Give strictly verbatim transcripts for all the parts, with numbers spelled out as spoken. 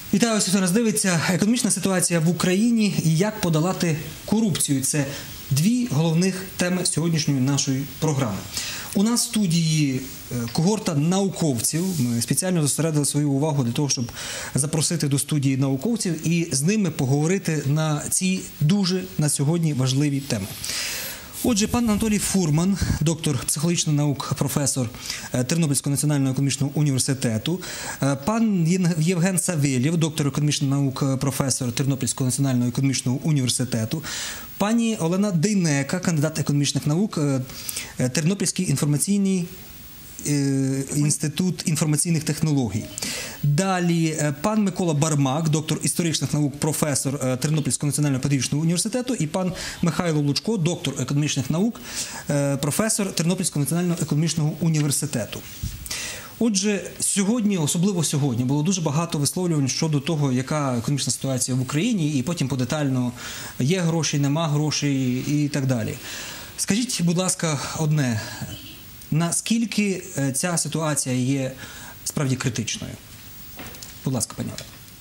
Вітаю всіх, хто нас дивиться. Економічна ситуація в Україні і як подолати корупцію. Це дві головних теми сьогоднішньої нашої програми. У нас в студії когорта науковців. Ми спеціально зосередили свою увагу для того, щоб запросити до студії науковців і з ними поговорити на ці дуже на сьогодні важливі теми. Отже, пан Анатолій Фурман, доктор психологічних наук, професор Тернопільського національного економічного університету, пан Євген Савельєв, доктор економічних наук, професор Тернопільського національного економічного університету, пані Олена Дейнека, кандидат економічних наук, Тернопільський інформаційний інститут інформаційних технологій. Далі пан Микола Бармак, доктор історичних наук, професор Тернопільського національного педагогічного університету, і пан Михайло Лучко, доктор економічних наук, професор Тернопільського національного економічного університету. Отже, сьогодні, особливо сьогодні, було дуже багато висловлювань щодо того, яка економічна ситуація в Україні, і потім подетально є гроші, нема грошей і так далі. Скажіть, будь ласка, одне. Наскільки ця ситуація є справді критичною? Будь ласка, пані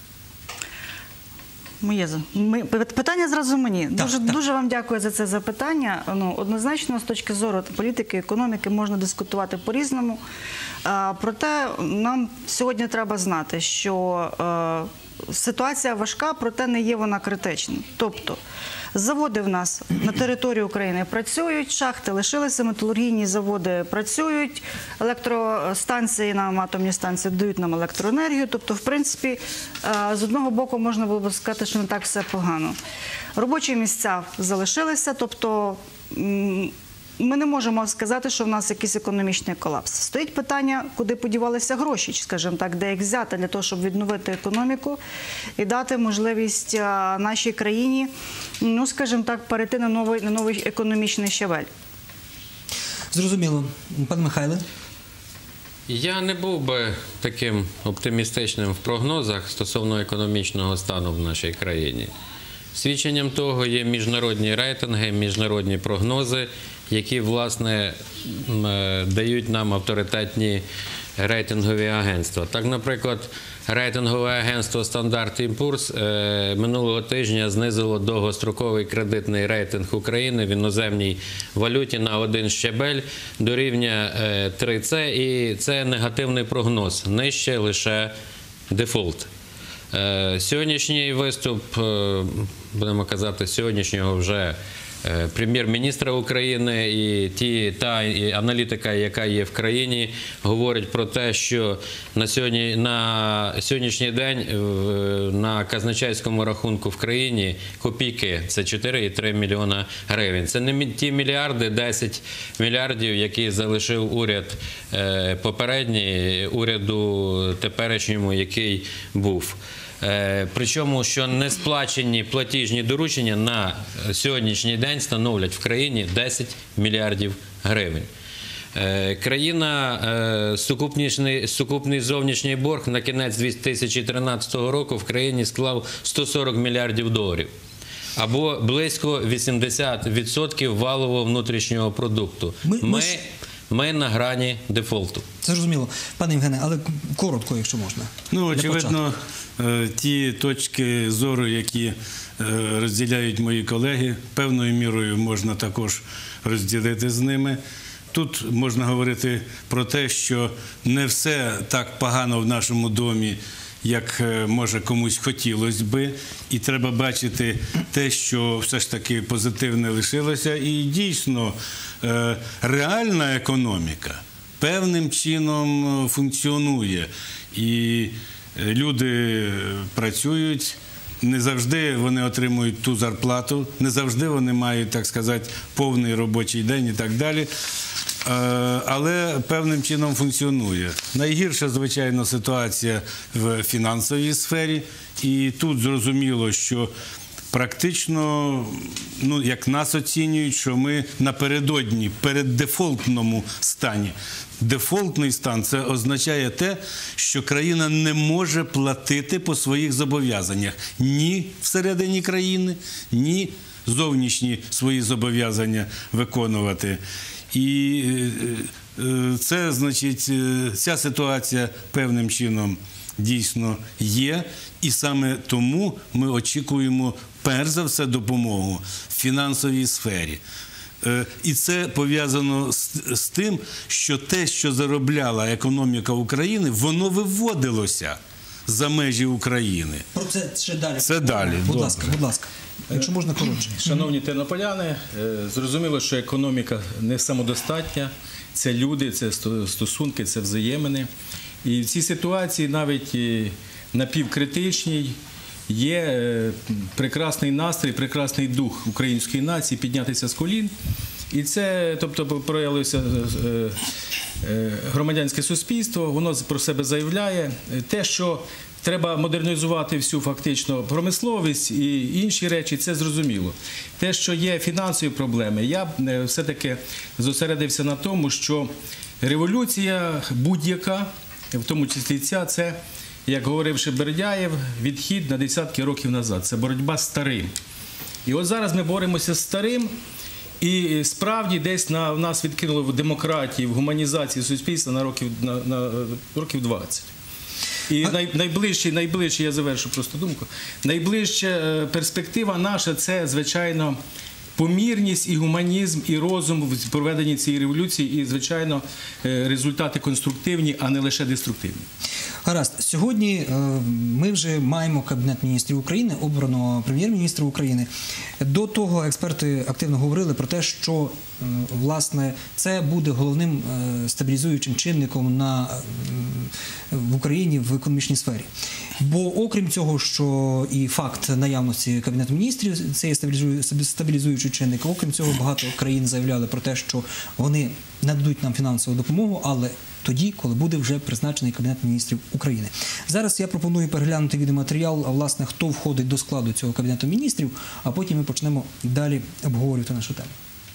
Олена. Моє питання зразу мені. Так, дуже, так. дуже вам дякую за це запитання. Ну, однозначно, з точки зору політики, економіки можна дискутувати по-різному. Проте нам сьогодні треба знати, що е, ситуація важка, проте не є вона критична. Тобто, заводи в нас на території України працюють, шахти лишилися, металургійні заводи працюють, електростанції нам, атомні станції дають нам електроенергію. Тобто, в принципі, з одного боку можна було б сказати, що не так все погано. Робочі місця залишилися, тобто ми не можемо сказати, що в нас якийсь економічний колапс. Стоїть питання, куди подівалися гроші, скажімо так, де їх взяти для того, щоб відновити економіку і дати можливість нашій країні, ну, скажімо так, перейти на новий, на новий економічний щабель. Зрозуміло. Пан Михайле? Я не був би таким оптимістичним в прогнозах стосовно економічного стану в нашій країні. Свідченням того є міжнародні рейтинги, міжнародні прогнози, які, власне, дають нам авторитетні рейтингові агентства. Так, наприклад, рейтингове агентство «Стандарт і Пурс» минулого тижня знизило довгостроковий кредитний рейтинг України в іноземній валюті на один щабель до рівня три С, і це негативний прогноз, нижче лише дефолт. Сьогоднішній виступ, будемо казати, сьогоднішнього вже прем'єр-міністра України і ті, та і аналітика, яка є в країні, говорить про те, що на, сьогодні, на сьогоднішній день на казначейському рахунку в країні копійки – це чотири і три мільйона гривень. Це не ті мільярди, десять мільярдів, які залишив уряд попередній, уряду теперішньому, який був. Причому, що несплачені платіжні доручення на сьогоднішній день становлять в країні десять мільярдів гривень. Країна, сукупний зовнішній борг на кінець дві тисячі тринадцятого року в країні склав сто сорок мільярдів доларів. Або близько вісімдесят відсотків валового внутрішнього продукту. Ми, ми, ми на грані дефолту. Це зрозуміло. Пане Євгене, але коротко, якщо можна. Ну, очевидно, ті точки зору, які розділяють мої колеги, певною мірою можна також розділити з ними. Тут можна говорити про те, що не все так погано в нашому домі, як, може, комусь хотілося би. І треба бачити те, що все ж таки позитивне лишилося. І дійсно, реальна економіка певним чином функціонує. І люди працюють, не завжди вони отримують ту зарплату, не завжди вони мають, так сказати, повний робочий день і так далі. Але певним чином функціонує. Найгірша, звичайно, ситуація в фінансовій сфері. І тут зрозуміло, що практично, ну, як нас оцінюють, що ми напередодні, переддефолтному стані. Дефолтний стан – це означає те, що країна не може платити по своїх зобов'язаннях. Ні всередині країни, ні зовнішні свої зобов'язання виконувати. І це, значить, ця ситуація певним чином дійсно є, і саме тому ми очікуємо перш за все допомогу в фінансовій сфері. І це пов'язано з, з тим, що те, що заробляла економіка України, воно виводилося за межі України. Про це ще далі. Це далі. Будь Добре. ласка, будь ласка. Якщо можна коротше. Шановні тернополяни, зрозуміло, що економіка не самодостатня, це люди, це стосунки, це взаємини. І в цій ситуації навіть напівкритичній є прекрасний настрій, прекрасний дух української нації піднятися з колін. І це, тобто, проявилося громадянське суспільство, воно про себе заявляє. Те, що треба модернізувати всю фактично промисловість і інші речі, це зрозуміло. Те, що є фінансові проблеми, я все-таки зосередився на тому, що революція будь-яка, в тому числі ця, це, як говорив Шебердяєв, відхід на десятки років назад. Це боротьба з старим. І от зараз ми боремося з старим, і справді десь на, нас відкинуло в демократії, в гуманізації суспільства на років, на, на років двадцять. І най, найближче, найближче, я завершу просто думку, найближча перспектива наша – це, звичайно, помірність і гуманізм, і розум в проведенні цієї революції, і, звичайно, результати конструктивні, а не лише деструктивні. Гаразд. Сьогодні ми вже маємо Кабінет міністрів України, обрано прем'єр-міністра України. До того експерти активно говорили про те, що, власне, це буде головним стабілізуючим чинником на, в Україні в економічній сфері. Бо, окрім цього, що і факт наявності Кабінету міністрів, це є стабілізуючий чинник, окрім цього, багато країн заявляли про те, що вони нададуть нам фінансову допомогу, але тоді, коли буде вже призначений Кабінет міністрів України. Зараз я пропоную переглянути відеоматеріал, а власне, хто входить до складу цього Кабінету міністрів, а потім ми почнемо далі обговорювати нашу тему.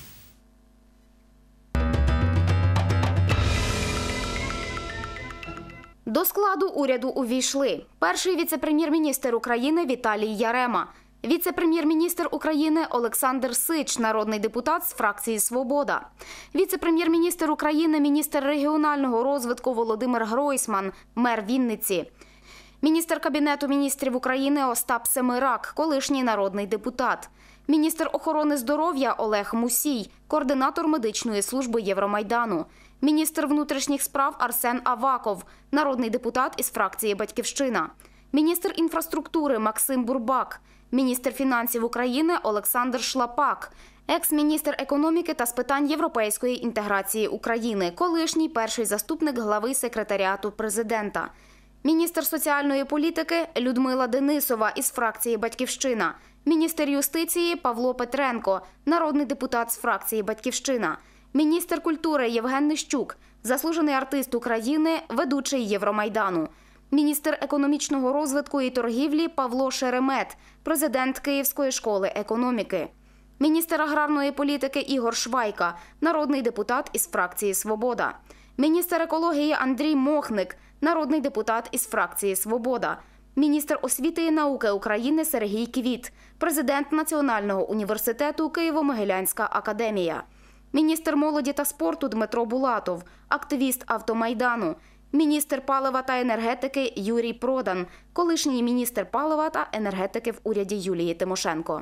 До складу уряду увійшли перший віце-прем'єр-міністр України Віталій Ярема, віце-прем'єр-міністр України Олександр Сич, народний депутат з фракції «Свобода», віце-прем'єр-міністр України, міністр регіонального розвитку Володимир Гройсман, мер Вінниці, міністр Кабінету міністрів України Остап Семирак, колишній народний депутат, міністр охорони здоров'я Олег Мусій, координатор медичної служби Євромайдану, міністр внутрішніх справ Арсен Аваков, народний депутат із фракції «Батьківщина», міністр інфраструктури Максим Бурбак, міністр фінансів України Олександр Шлапак, екс-міністр економіки та з питань європейської інтеграції України, колишній перший заступник глави секретаріату президента, міністр соціальної політики Людмила Денисова із фракції «Батьківщина», міністр юстиції Павло Петренко, народний депутат з фракції «Батьківщина», міністр культури Євген Нищук, заслужений артист України, ведучий Євромайдану, міністр економічного розвитку і торгівлі Павло Шеремет, президент Київської школи економіки, міністр аграрної політики Ігор Швайка, народний депутат із фракції «Свобода», міністр екології Андрій Мохник, народний депутат із фракції «Свобода», міністр освіти і науки України Сергій Квіт, президент Національного університету Києво-Могилянська академія, міністр молоді та спорту Дмитро Булатов, активіст Автомайдану, міністр палива та енергетики Юрій Продан, колишній міністр палива та енергетики в уряді Юлії Тимошенко.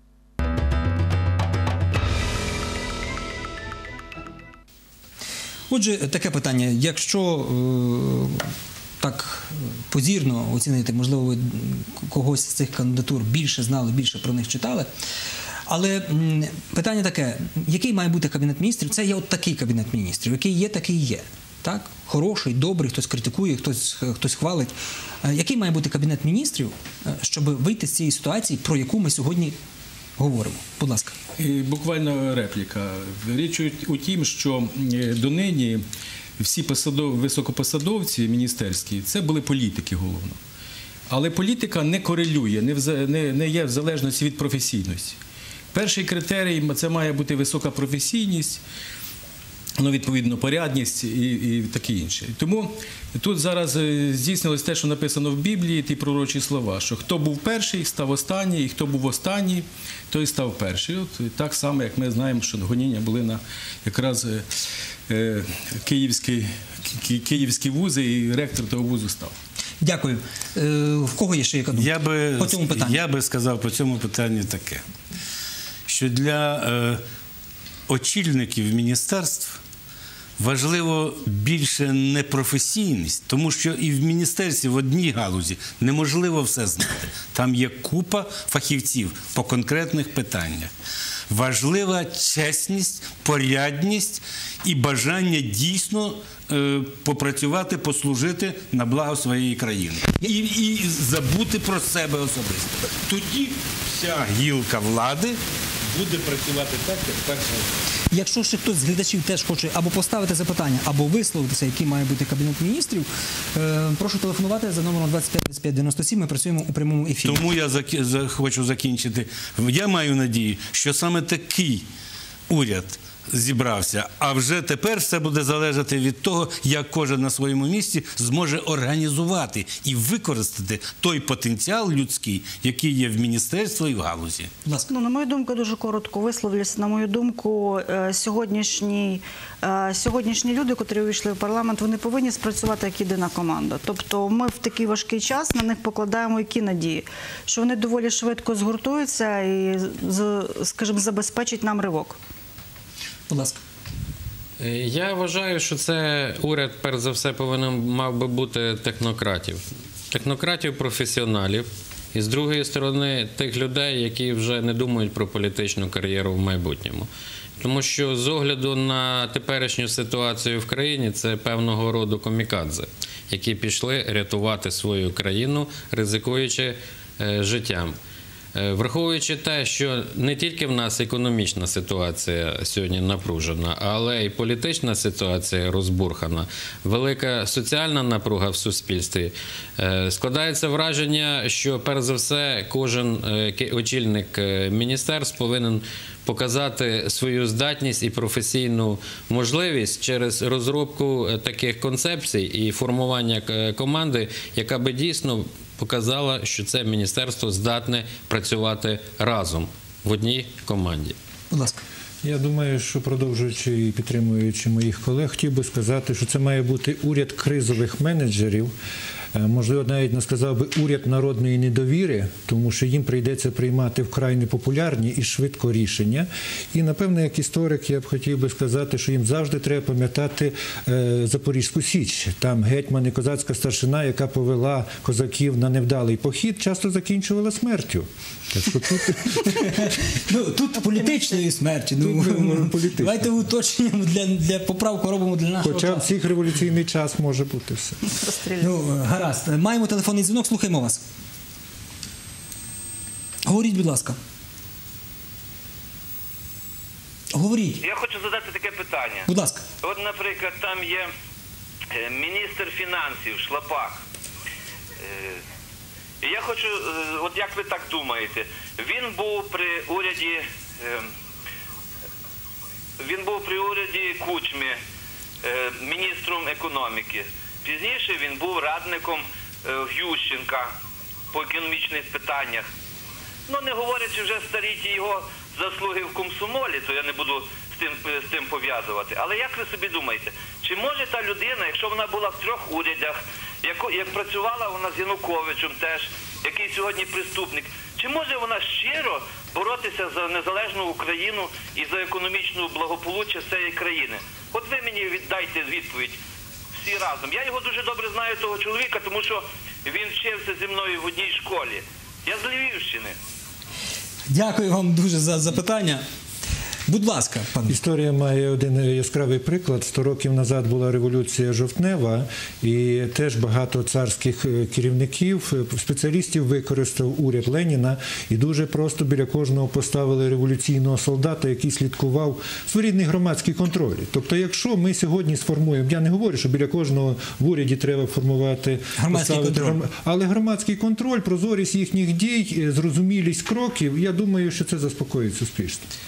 Отже, таке питання. Якщо е, так позірно оцінити, можливо, ви когось з цих кандидатур більше знали, більше про них читали, але м, питання таке, який має бути Кабінет міністрів? Це є от такий Кабінет міністрів, який є, такий є. Так? Хороший, добрий, хтось критикує, хтось, хтось хвалить. Який має бути Кабінет міністрів, щоб вийти з цієї ситуації, про яку ми сьогодні говоримо? Будь ласка. І буквально репліка. Річ у тім, що донині всі посадов, високопосадовці міністерські – це були політики головно. Але політика не корелює, не, в, не, не є в залежності від професійності. Перший критерій – це має бути висока професійність. ну, відповідно, порядність і, і таке інше. Тому тут зараз е, здійснилось те, що написано в Біблії, ті пророчі слова, що хто був перший, став останній, і хто був останній, той став перший. От так само, як ми знаємо, що гоніння були на якраз е, е, київські, ки, київські вузи, і ректор того вузу став. Дякую. Е, в кого є ще яка думка? Я би, по цьому питанню? я би сказав по цьому питанню таке, що для е, очільників міністерств важливо більше не професійність, тому що і в міністерстві в одній галузі неможливо все знати. Там є купа фахівців по конкретних питаннях. Важлива чесність, порядність і бажання дійсно е, попрацювати, послужити на благо своєї країни. І, і забути про себе особисто. Тоді вся гілка влади буде працювати так, як перша. Якщо ще хтось з глядачів теж хоче або поставити запитання, або висловитися, який має бути Кабінет міністрів, е, прошу телефонувати за номером двадцять п'ять двадцять п'ять дев'яносто сім, ми працюємо у прямому ефірі. Тому я заки- за- хочу закінчити. Я маю надію, що саме такий уряд зібрався, а вже тепер все буде залежати від того, як кожен на своєму місці зможе організувати і використати той потенціал людський, який є в міністерстві і в галузі. Будь ласка. Ну, на мою думку, дуже коротко висловлюся. На мою думку, е, сьогоднішні, е, сьогоднішні люди, котрі увійшли в парламент, вони повинні спрацювати як єдина команда. Тобто ми в такий важкий час на них покладаємо які надії, що вони доволі швидко згуртуються і, з- скажімо, забезпечать нам ривок. Будь ласка. Я вважаю, що це уряд, перш за все, повинен мав би бути технократів. Технократів, професіоналів. І з другої сторони, тих людей, які вже не думають про політичну кар'єру в майбутньому. Тому що з огляду на теперішню ситуацію в країні, це певного роду камікадзе, які пішли рятувати свою країну, ризикуючи е, життям. Враховуючи те, що не тільки в нас економічна ситуація сьогодні напружена, але й політична ситуація розбурхана, велика соціальна напруга в суспільстві, складається враження, що перш за все кожен очільник міністерств повинен показати свою здатність і професійну можливість через розробку таких концепцій і формування команди, яка би дійсно показала, що це міністерство здатне працювати разом в одній команді. Будь ласка. Я думаю, що продовжуючи і підтримуючи моїх колег, хотів би сказати, що це має бути уряд кризових менеджерів, можливо, навіть не сказав би уряд народної недовіри, тому що їм прийдеться приймати вкрай непопулярні і швидко рішення. І, напевно, як історик, я б хотів би сказати, що їм завжди треба пам'ятати е, Запорізьку Січ. Там гетьман і козацька старшина, яка повела козаків на невдалий похід, часто закінчувала смертю. Так що тут... Ну, тут політичної смерті. Ну, давайте уточнення для, для поправку робимо для нашого Хоча в часу. цих революційний час може бути все. Ну, гаразд. Маємо телефонний дзвінок, слухаємо вас. Говоріть, будь ласка. Говоріть. Я хочу задати таке питання. Будь ласка. От, наприклад, там є е, міністр фінансів Шлапак. Е, І я хочу, е, от як ви так думаєте, він був при уряді, е, він був при уряді Кучми, е, міністром економіки. Пізніше він був радником е, Ющенка по економічних питаннях. Ну, не говорячи вже старі ті його заслуги в комсомолі, то я не буду з тим, з тим пов'язувати. Але як ви собі думаєте, чи може та людина, якщо вона була в трьох урядах, як, як працювала вона з Януковичем теж, який сьогодні преступник, чи може вона щиро боротися за незалежну Україну і за економічну благополуччя цієї країни? От ви мені віддайте відповідь всі разом. Я його дуже добре знаю, того чоловіка, тому що він вчився зі мною в одній школі. Я з Львівщини. Дякую вам дуже за запитання. Будь ласка, пане. Історія має один яскравий приклад. Сто років назад була революція жовтнева, і теж багато царських керівників, спеціалістів використав уряд Леніна, і дуже просто біля кожного поставили революційного солдата, який слідкував своєрідний громадський контроль. Тобто, якщо ми сьогодні сформуємо, я не говорю, що біля кожного в уряді треба формувати громадський контроль, гром... але громадський контроль, прозорість їхніх дій, зрозумілість кроків, я думаю, що це заспокоїть суспільство.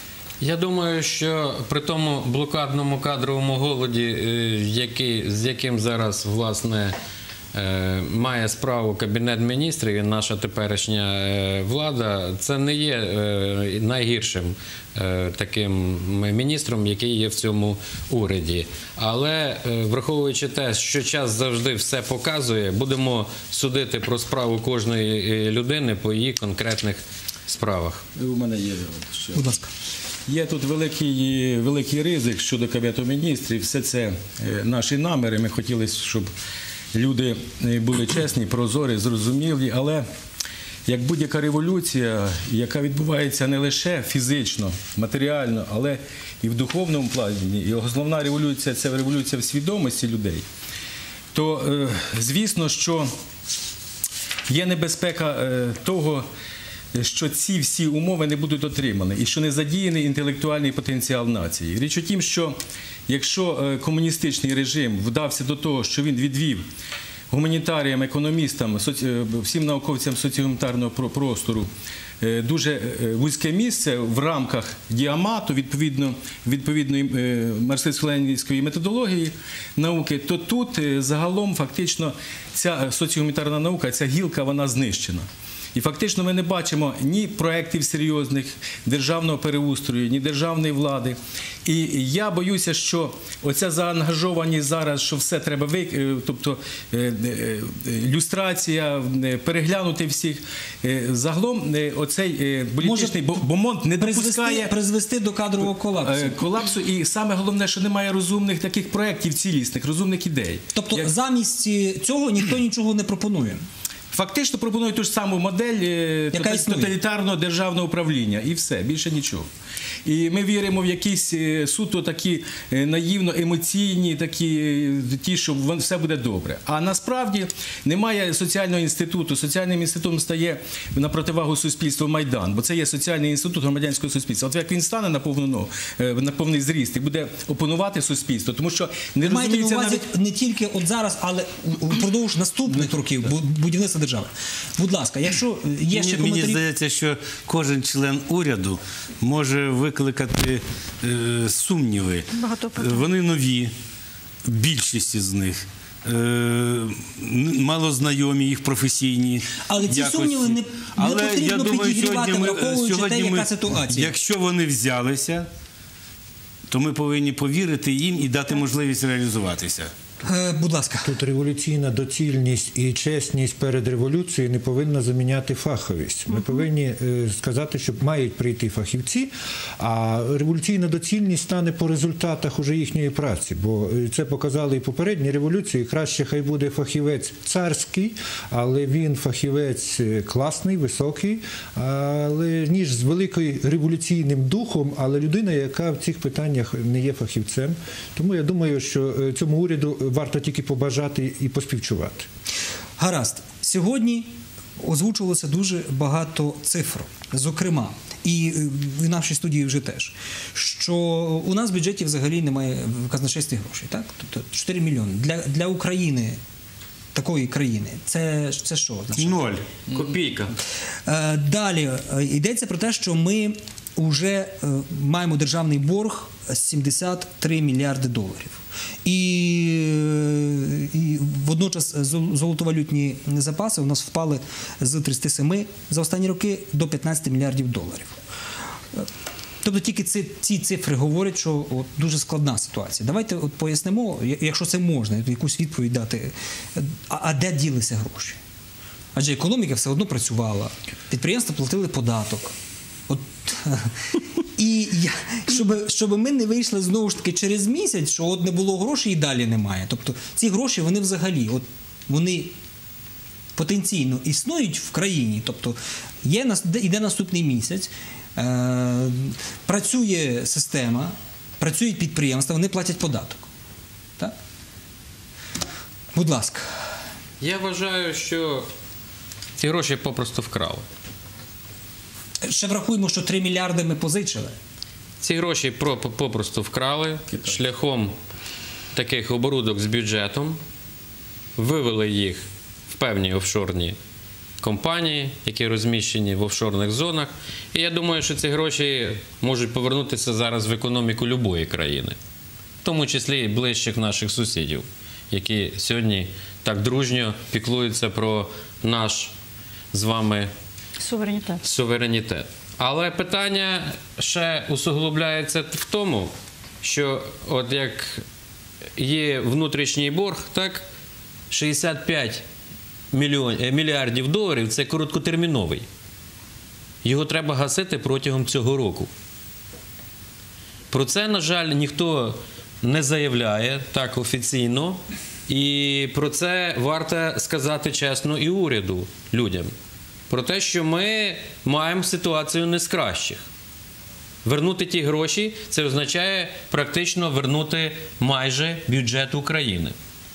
Я думаю, що при тому блокадному кадровому голоді, е, який, з яким зараз, власне, е, має справу Кабінет міністрів і наша теперішня е, влада, це не є е, найгіршим е, таким міністром, який є в цьому уряді. Але е, враховуючи те, що час завжди все показує, будемо судити про справу кожної е, людини по її конкретних справах. У мене є ще. Будь ласка. Є тут великий, великий ризик щодо Кабінету міністрів. Все це е, наші наміри. Ми хотіли, щоб люди були чесні, прозорі, зрозумілі. Але як будь-яка революція, яка відбувається не лише фізично, матеріально, але і в духовному плані, і основна революція – це революція в свідомості людей, то е, звісно, що є небезпека е, того, що ці всі умови не будуть дотримані і що не задіяний інтелектуальний потенціал нації. Річ у тім, що якщо комуністичний режим вдався до того, що він відвів гуманітаріям, економістам, всім науковцям соціогуманітарного простору дуже вузьке місце в рамках діамату, відповідно, відповідної марксистсько-ленінської методології науки, то тут загалом фактично ця соціогуманітарна наука, ця гілка, вона знищена. І фактично ми не бачимо ні проєктів серйозних державного переустрою, ні державної влади. І я боюся, що оця заангажованість зараз, що все треба, тобто люстрація, переглянути всіх, загалом оцей політичний бомонд не допускає призвести до кадрового колапсу. колапсу. І саме головне, що немає розумних таких проєктів цілісних, розумних ідей. Тобто Як... замість цього ніхто нічого не пропонує? Фактично пропонують ту ж саму модель тоталітарного державного управління. І все, більше нічого. І ми віримо в якісь суто такі наївно-емоційні, такі, ті, що все буде добре. А насправді немає соціального інституту. Соціальним інститутом стає на противагу суспільству Майдан, бо це є соціальний інститут громадянського суспільства. От як він стане на повну, на повний зріст і буде опанувати суспільство, тому що не Ви розуміється маєте на увазі навіть... не тільки от зараз, але впродовж наступних років будівництва держави. Будь ласка, якщо є ще коментарі... Мені здається, що кожен член уряду може викликати е, сумніви. Вони нові, більшість з них. Е, мало знайомі, їх професійні. Але ці якості. сумніви не, не Але потрібно я думаю, підігрівати, враховуючи те, яка ми, ситуація. Якщо вони взялися, то ми повинні повірити їм і дати можливість реалізуватися. Е, будь ласка. Тут революційна доцільність і чесність перед революцією не повинна заміняти фаховість. Ми повинні е, сказати, що мають прийти фахівці, а революційна доцільність стане по результатах уже їхньої праці. Бо це показали і попередні революції. Краще хай буде фахівець царський, але він фахівець класний, високий, але ніж з великим революційним духом, але людина, яка в цих питаннях не є фахівцем. Тому я думаю, що цьому уряду варто тільки побажати і поспівчувати. Гаразд. Сьогодні озвучувалося дуже багато цифр. Зокрема, і в нашій студії вже теж, що у нас в бюджеті взагалі немає в казначействі грошей. Так? Тобто чотири мільйони. Для, для України, такої країни, це, це що означає? Ноль. Копійка. Далі йдеться про те, що ми вже маємо державний борг сімдесят три мільярди доларів. І, і водночас золотовалютні запаси у нас впали з тридцяти семи за останні роки до п'ятнадцяти мільярдів доларів. Тобто тільки ці, ці цифри говорять, що от, дуже складна ситуація. Давайте от пояснимо, якщо це можна, якусь відповідь дати, а, а де ділися гроші? Адже економіка все одно працювала, підприємства платили податок. От, і щоб, щоб ми не вийшли знову ж таки через місяць, що от не було грошей і далі немає. Тобто ці гроші, вони взагалі, от, вони потенційно існують в країні. Тобто є, йде наступний місяць, е, працює система, працюють підприємства, вони платять податок. Так? Будь ласка. Я вважаю, що ці гроші попросту вкрали. Ще врахуємо, що три мільярди ми позичили. Ці гроші попросту вкрали шляхом таких оборудок з бюджетом, вивели їх в певні офшорні компанії, які розміщені в офшорних зонах. І я думаю, що ці гроші можуть повернутися зараз в економіку будь-якої країни, в тому числі і ближчих наших сусідів, які сьогодні так дружньо піклуються про наш з вами Суверенітет. суверенітет. Але питання ще усуглубляється в тому, що от як є внутрішній борг, так, шістдесят п'ять мільярдів доларів – це короткотерміновий. Його треба гасити протягом цього року. Про це, на жаль, ніхто не заявляє так офіційно, і про це варто сказати чесно і уряду, людям. Про те, що ми маємо ситуацію не з кращих. Вернути ті гроші – це означає практично вернути майже бюджет України.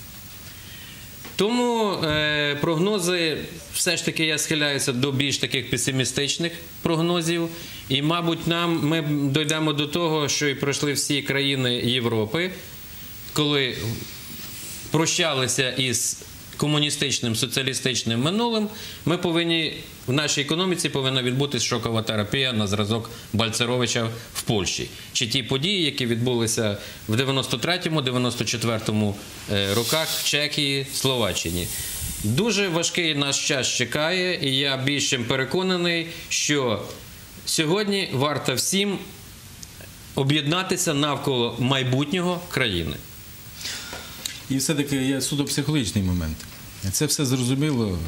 Тому е, прогнози, все ж таки я схиляюся до більш таких песимістичних прогнозів. І, мабуть, нам, ми дійдемо до того, що і пройшли всі країни Європи, коли прощалися із комуністичним, соціалістичним минулим, ми повинні, в нашій економіці повинна відбутися шокова терапія на зразок Бальцеровича в Польщі. Чи ті події, які відбулися в дев'яносто третьому - дев'яносто четвертому роках в Чехії, Словаччині. Дуже важкий наш час чекає, і я більш чим переконаний, що сьогодні варто всім об'єднатися навколо майбутнього країни. І все-таки є судопсихологічний момент. Це все зрозуміло.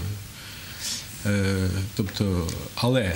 Тобто, але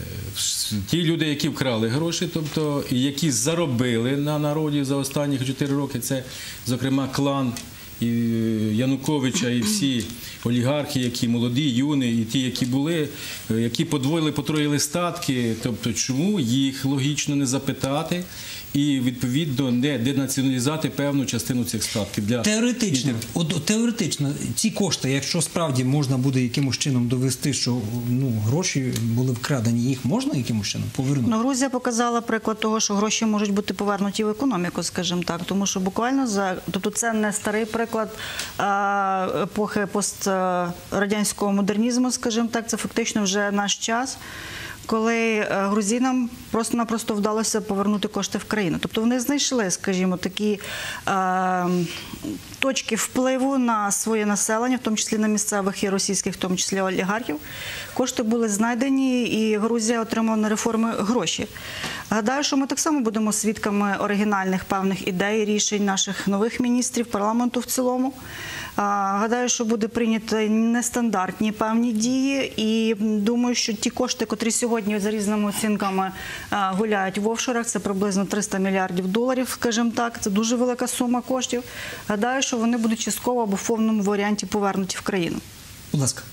ті люди, які вкрали гроші, тобто, і які заробили на народі за останні чотири роки, це, зокрема, клан і Януковича, і всі олігархи, які молоді, юні, і ті, які були, які подвоїли, потроїли статки, тобто, чому їх логічно не запитати і, відповідно, не денаціоналізувати певну частину цих статків. Для... Теоретично, от, теоретично, ці кошти, якщо справді можна буде якимось чином довести, що ну, гроші були вкрадені, їх можна якимось чином повернути? Ну, Грузія показала приклад того, що гроші можуть бути повернуті в економіку, скажімо так, тому що буквально за, тобто це не старий приклад а, епохи пострадянського модернізму, скажімо так, це фактично вже наш час, коли грузинам просто-напросто вдалося повернути кошти в країну. Тобто вони знайшли, скажімо, такі е, точки впливу на своє населення, в тому числі на місцевих і російських, в тому числі олігархів. Кошти були знайдені, і Грузія отримала на реформи гроші. Гадаю, що ми так само будемо свідками оригінальних певних ідей, рішень наших нових міністрів, парламенту в цілому. Гадаю, що буде прийнято нестандартні певні дії, і думаю, що ті кошти, котрі сьогодні за різними оцінками гуляють в офшорах, це приблизно триста мільярдів доларів, скажімо так, це дуже велика сума коштів. Гадаю, що вони будуть частково або в повному варіанті повернуті в країну. Будь ласка.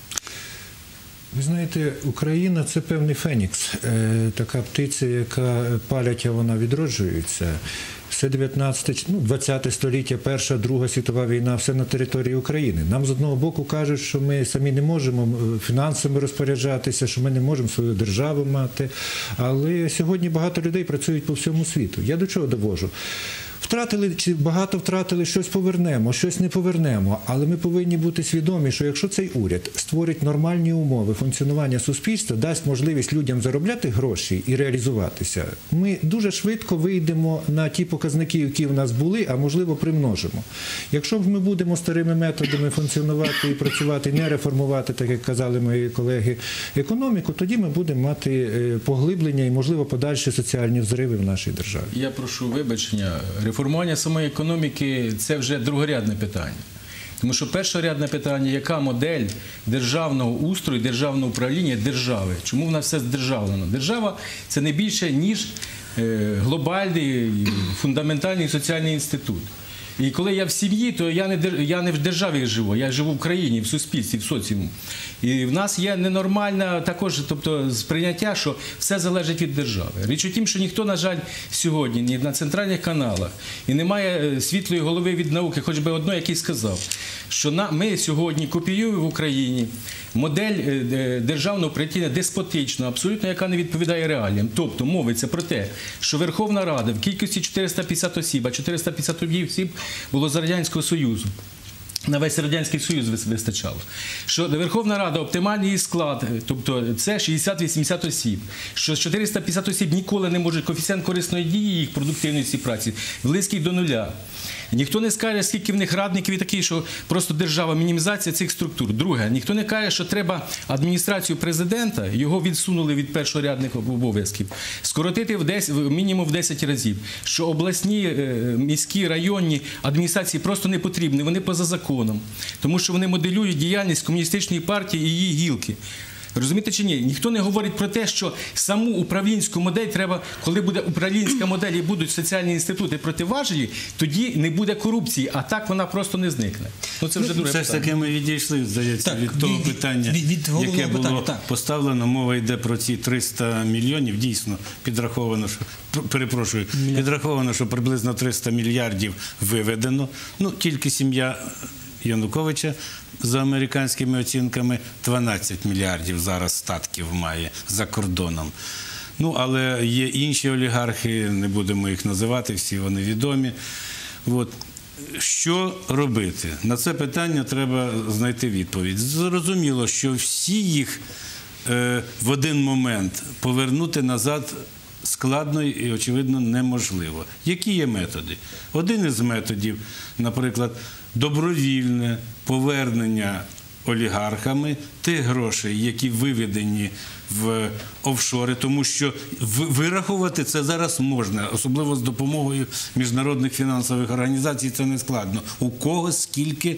Ви знаєте, Україна – це певний фенікс, така птиця, яка палять, а вона відроджується. Все дев'ятнадцяте, ну, двадцяте століття, Перша, Друга світова війна, все на території України. Нам з одного боку кажуть, що ми самі не можемо фінансами розпоряджатися, що ми не можемо свою державу мати. Але сьогодні багато людей працюють по всьому світу. Я до чого довожу? Втратили, чи багато втратили, щось повернемо, щось не повернемо. Але ми повинні бути свідомі, що якщо цей уряд створить нормальні умови функціонування суспільства, дасть можливість людям заробляти гроші і реалізуватися, ми дуже швидко вийдемо на ті показники, які в нас були, а можливо примножимо. Якщо ж ми будемо старими методами функціонувати і працювати, не реформувати, так як казали мої колеги, економіку, тоді ми будемо мати поглиблення і, можливо, подальші соціальні взриви в нашій державі. Я прошу вибачення. Реформування самої економіки – це вже другорядне питання. Тому що першорядне питання – яка модель державного устрою, державного управління держави? Чому в нас все здержавлено? Держава – це не більше, ніж глобальний, фундаментальний соціальний інститут. І коли я в сім'ї, то я не, я не в державі живу, я живу в країні, в суспільстві, в соціумі. І в нас є ненормальне також, тобто, сприйняття, що все залежить від держави. Річ у тім, що ніхто, на жаль, сьогодні, ні на центральних каналах, і немає світлої голови від науки, хоч би одної, який сказав, що на, ми сьогодні копіюємо в Україні модель державного управління деспотичну, абсолютно, яка не відповідає реаліям. Тобто, мовиться про те, що Верховна Рада в кількості чотириста п'ятдесят осіб, а чотириста п'ятдесят осіб було з Радянського Союзу. на весь Радянський Союз вистачало. Що Верховна Рада, оптимальний її склад, тобто це шістдесят-вісімдесят осіб, що чотириста п'ятдесят осіб ніколи не можуть, коефіцієнт корисної дії їх продуктивності праці близький до нуля. Ніхто не скаже, скільки в них радників і такі, що просто держава, мінімізація цих структур. Друге, ніхто не каже, що треба адміністрацію президента, його відсунули від першорядних обов'язків, скоротити в десять, мінімум в десять разів, що обласні, міські, районні адміністрації просто не потрібні, вони поза законом, тому що вони моделюють діяльність комуністичної партії і її гілки. Розумієте чи ні? Ніхто не говорить про те, що саму управлінську модель треба, коли буде управлінська модель і будуть соціальні інститути противажелі, тоді не буде корупції, а так вона просто не зникне. Ну це вже друге Все ж таки ми відійшли, здається, Так, від того від- питання, від- від головного яке було питання, так. поставлено. Мова йде про ці триста мільйонів. Дійсно, підраховано, що, пр- перепрошую, підраховано, що приблизно триста мільярдів виведено. Ну, тільки сім'я Януковича за американськими оцінками дванадцять мільярдів зараз статків має за кордоном. Ну, але є інші олігархи, не будемо їх називати, всі вони відомі. От. Що робити? На це питання треба знайти відповідь. Зрозуміло, що всі їх е, в один момент повернути назад складно і, очевидно, неможливо. Які є методи? Один із методів, наприклад, добровільне повернення олігархами тих грошей, які виведені в офшори, тому що вирахувати це зараз можна, особливо з допомогою міжнародних фінансових організацій, це не складно. У кого скільки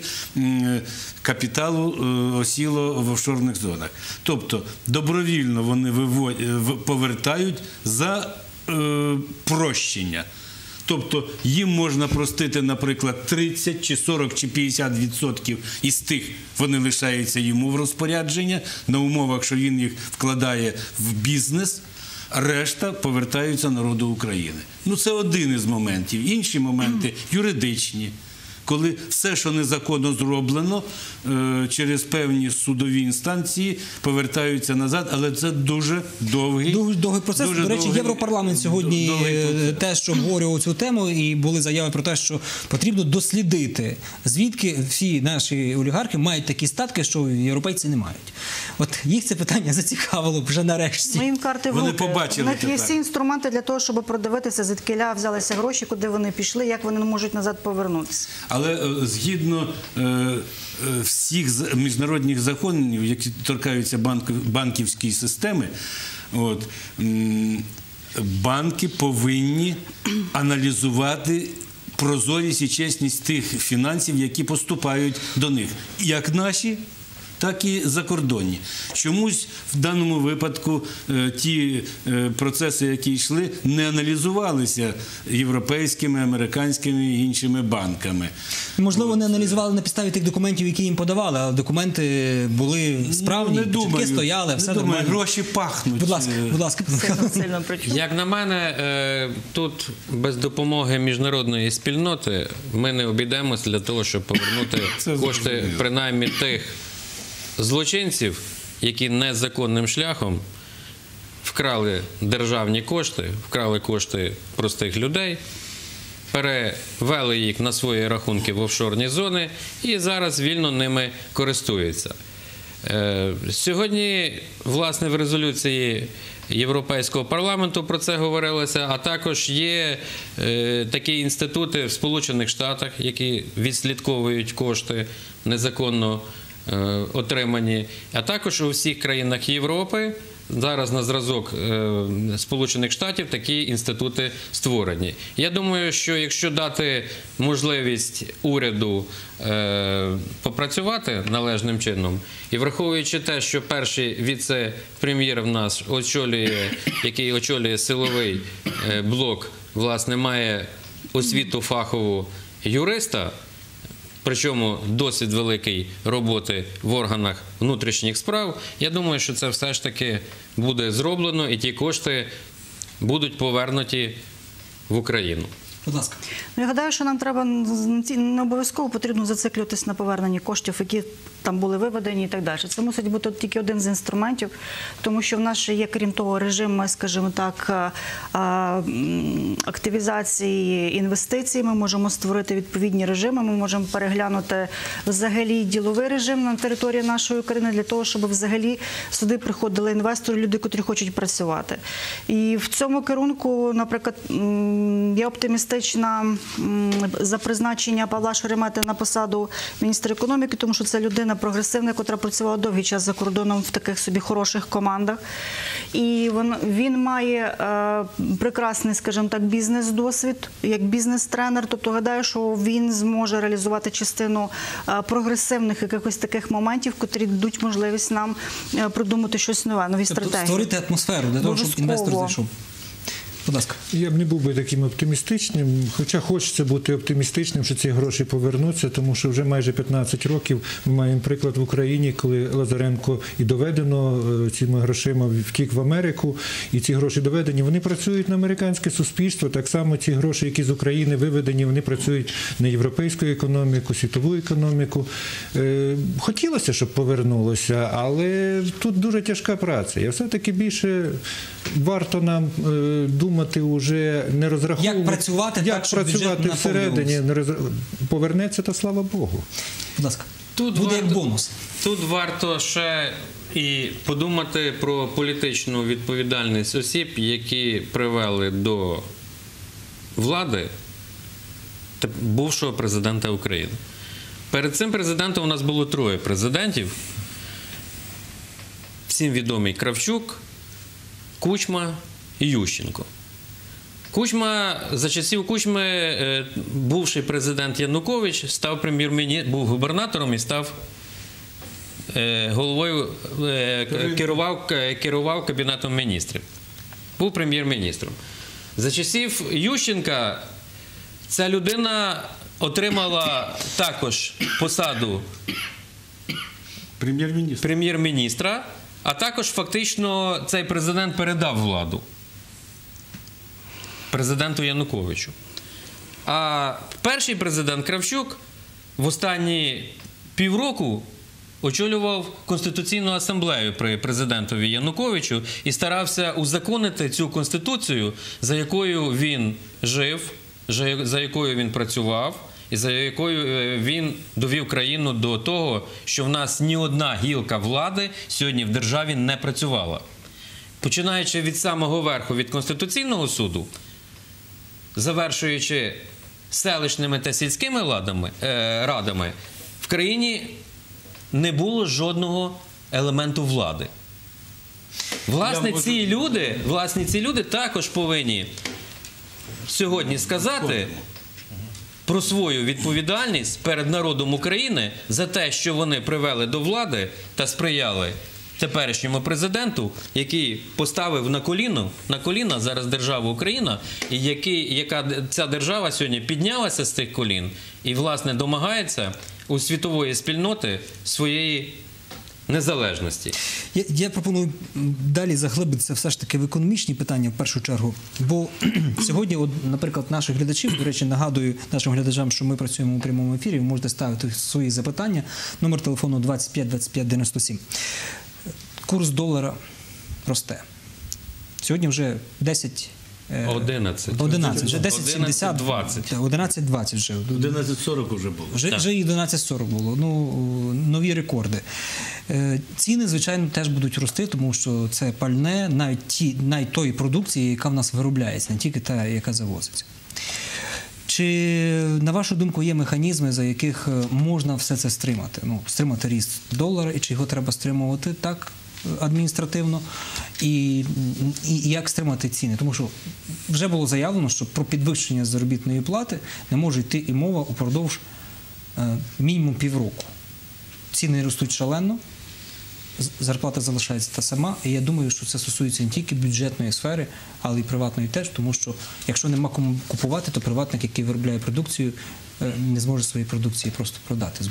капіталу осіло в офшорних зонах. Тобто добровільно вони виводять, повертають за е, прощення. Тобто їм можна простити, наприклад, тридцять, чи сорок, чи п'ятдесят відсотків із тих, вони лишаються йому в розпорядження, на умовах, що він їх вкладає в бізнес, а решта повертаються народу України. Ну, це один із моментів. Інші моменти юридичні. Коли все, що незаконно зроблено, через певні судові інстанції повертаються назад, але це дуже довгий, Дуже довгий процес. Дуже До речі, довгий, Європарламент сьогодні теж обговорював цю тему, і були заяви про те, що потрібно дослідити, звідки всі наші олігархи мають такі статки, що європейці не мають. От їх це питання зацікавило вже нарешті. Ми їм карти в Вони руки. побачили У них є тепер. всі інструменти для того, щоб продивитися, звідкиля взялися гроші, куди вони пішли, як вони не можуть назад повернутися. Але е, згідно е, е, всіх з- міжнародних законів, які торкаються банк- банківської системи, от, м, банки повинні аналізувати прозорість і чесність тих фінансів, які поступають до них. Як наші, так і закордонні. Чомусь в даному випадку е, ті е, процеси, які йшли, не аналізувалися європейськими, американськими і іншими банками. Можливо, вони аналізували на підставі тих документів, які їм подавали, а документи були справні, Ну, не думаю, чітки стояли, все не думаю, нормально. гроші пахнуть. Будь ласка, будь ласка. Сильно, сильно причому. Як на мене, е, тут без допомоги міжнародної спільноти ми не обійдемося для того, щоб повернути Це кошти зрозуміло. принаймні тих злочинців, які незаконним шляхом вкрали державні кошти, вкрали кошти простих людей, перевели їх на свої рахунки в офшорні зони і зараз вільно ними користуються. Е, Сьогодні, власне, в резолюції Європейського парламенту про це говорилося, а також є е, такі інститути в Сполучених Штатах, які відслідковують кошти незаконно е, отримані, а також у всіх країнах Європи. Зараз на зразок е, Сполучених Штатів такі інститути створені. Я думаю, що якщо дати можливість уряду е, попрацювати належним чином, і враховуючи те, що перший віце-прем'єр в нас очолює, який очолює силовий е, блок, власне, має освіту фахову юриста, причому досвід великий роботи в органах внутрішніх справ, я думаю, що це все ж таки буде зроблено і ті кошти будуть повернуті в Україну. Будь ласка. Ну, я гадаю, що нам треба не обов'язково потрібно зациклюватись на поверненні коштів, які там були виведені і так далі. Це мусить бути тільки один з інструментів, тому що в нас ще є, крім того, режим, скажімо так, активізації інвестицій. Ми можемо створити відповідні режими, ми можемо переглянути взагалі діловий режим на території нашої України для того, щоб взагалі сюди приходили інвестори, люди, котрі хочуть працювати. І в цьому керунку, наприклад, я оптимістична за призначення Павла Шеремета на посаду міністра економіки, тому що це людина прогресивна, яка працювала довгий час за кордоном в таких собі хороших командах. І він, він має е, прекрасний, скажімо так, бізнес-досвід, як бізнес-тренер. Тобто, гадаю, що він зможе реалізувати частину е, прогресивних якихось таких моментів, котрі дадуть можливість нам е, придумати щось нове, нові Тобто стратегії. створити атмосферу для того, щоб інвестор зайшов. Будь ласка. Я б не був би таким оптимістичним, хоча хочеться бути оптимістичним, що ці гроші повернуться, тому що вже майже п'ятнадцять років ми маємо приклад в Україні, коли Лазаренко і доведено цими грошима втік в Америку, і ці гроші доведені, вони працюють на американське суспільство, так само ці гроші, які з України виведені, вони працюють на європейську економіку, світову економіку. Хотілося, щоб повернулося, але тут дуже тяжка праця. І все-таки більше варто нам думати, думати вже не розраховувати. Як працювати як так, щоб працювати бюджет всередині, не роз... повернеться, то слава Богу. Будь ласка. Тут буде варто, як бонус. Тут варто ще і подумати про політичну відповідальність осіб, які привели до влади бувшого президента України. Перед цим президентом у нас було троє президентів. Всім відомий Кравчук, Кучма і Ющенко. Кучма, за часів Кучми бувший президент Янукович став прем'єр-міністром, був губернатором і став головою, керував, керував Кабінетом міністрів. Був прем'єр-міністром. За часів Ющенка ця людина отримала також посаду прем'єр-міністра. прем'єр-міністра, а також фактично цей президент передав владу президенту Януковичу. А перший президент Кравчук в останні півроку очолював Конституційну асамблею при президентові Януковичу і старався узаконити цю Конституцію, за якою він жив, за якою він працював, і за якою він довів країну до того, що в нас ні одна гілка влади сьогодні в державі не працювала. Починаючи від самого верху, від Конституційного суду, завершуючи селищними та сільськими радами, е, радами, в країні не було жодного елементу влади. Власне, ці люди, власне, ці люди також повинні сьогодні сказати про свою відповідальність перед народом України за те, що вони привели до влади та сприяли теперішньому президенту, який поставив на коліно, на коліна зараз державу Україна, і який, яка ця держава сьогодні піднялася з тих колін і, власне, домагається у світової спільноти своєї незалежності. Я, я пропоную далі заглибитися все ж таки в економічні питання в першу чергу, бо сьогодні, от, наприклад, наших глядачів, до речі, нагадую нашим глядачам, що ми працюємо у прямому ефірі, ви можете ставити свої запитання, номер телефону двадцять п'ять двадцять п'ять дев'яносто сім. Курс долара росте. Сьогодні вже десять... одинадцять. одинадцять. Вже десять сімдесят. двадцять. одинадцять двадцять вже. одинадцять сорок вже було. Вже, вже і одинадцять сорок було. Ну, нові рекорди. Ціни, звичайно, теж будуть рости, тому що це пальне навіть, ті, навіть тої продукції, яка в нас виробляється, не тільки та, яка завозиться. Чи, на вашу думку, є механізми, за яких можна все це стримати? Ну, стримати ріст долара, і чи його треба стримувати так адміністративно, і, і, і як стримати ціни? Тому що вже було заявлено, що про підвищення заробітної плати не може йти і мова упродовж е, мінімум півроку. Ціни ростуть шалено, зарплата залишається та сама, і я думаю, що це стосується не тільки бюджетної сфери, але й приватної теж, тому що якщо нема кому купувати, то приватник, який виробляє продукцію, не зможе свої продукції просто продати, збути.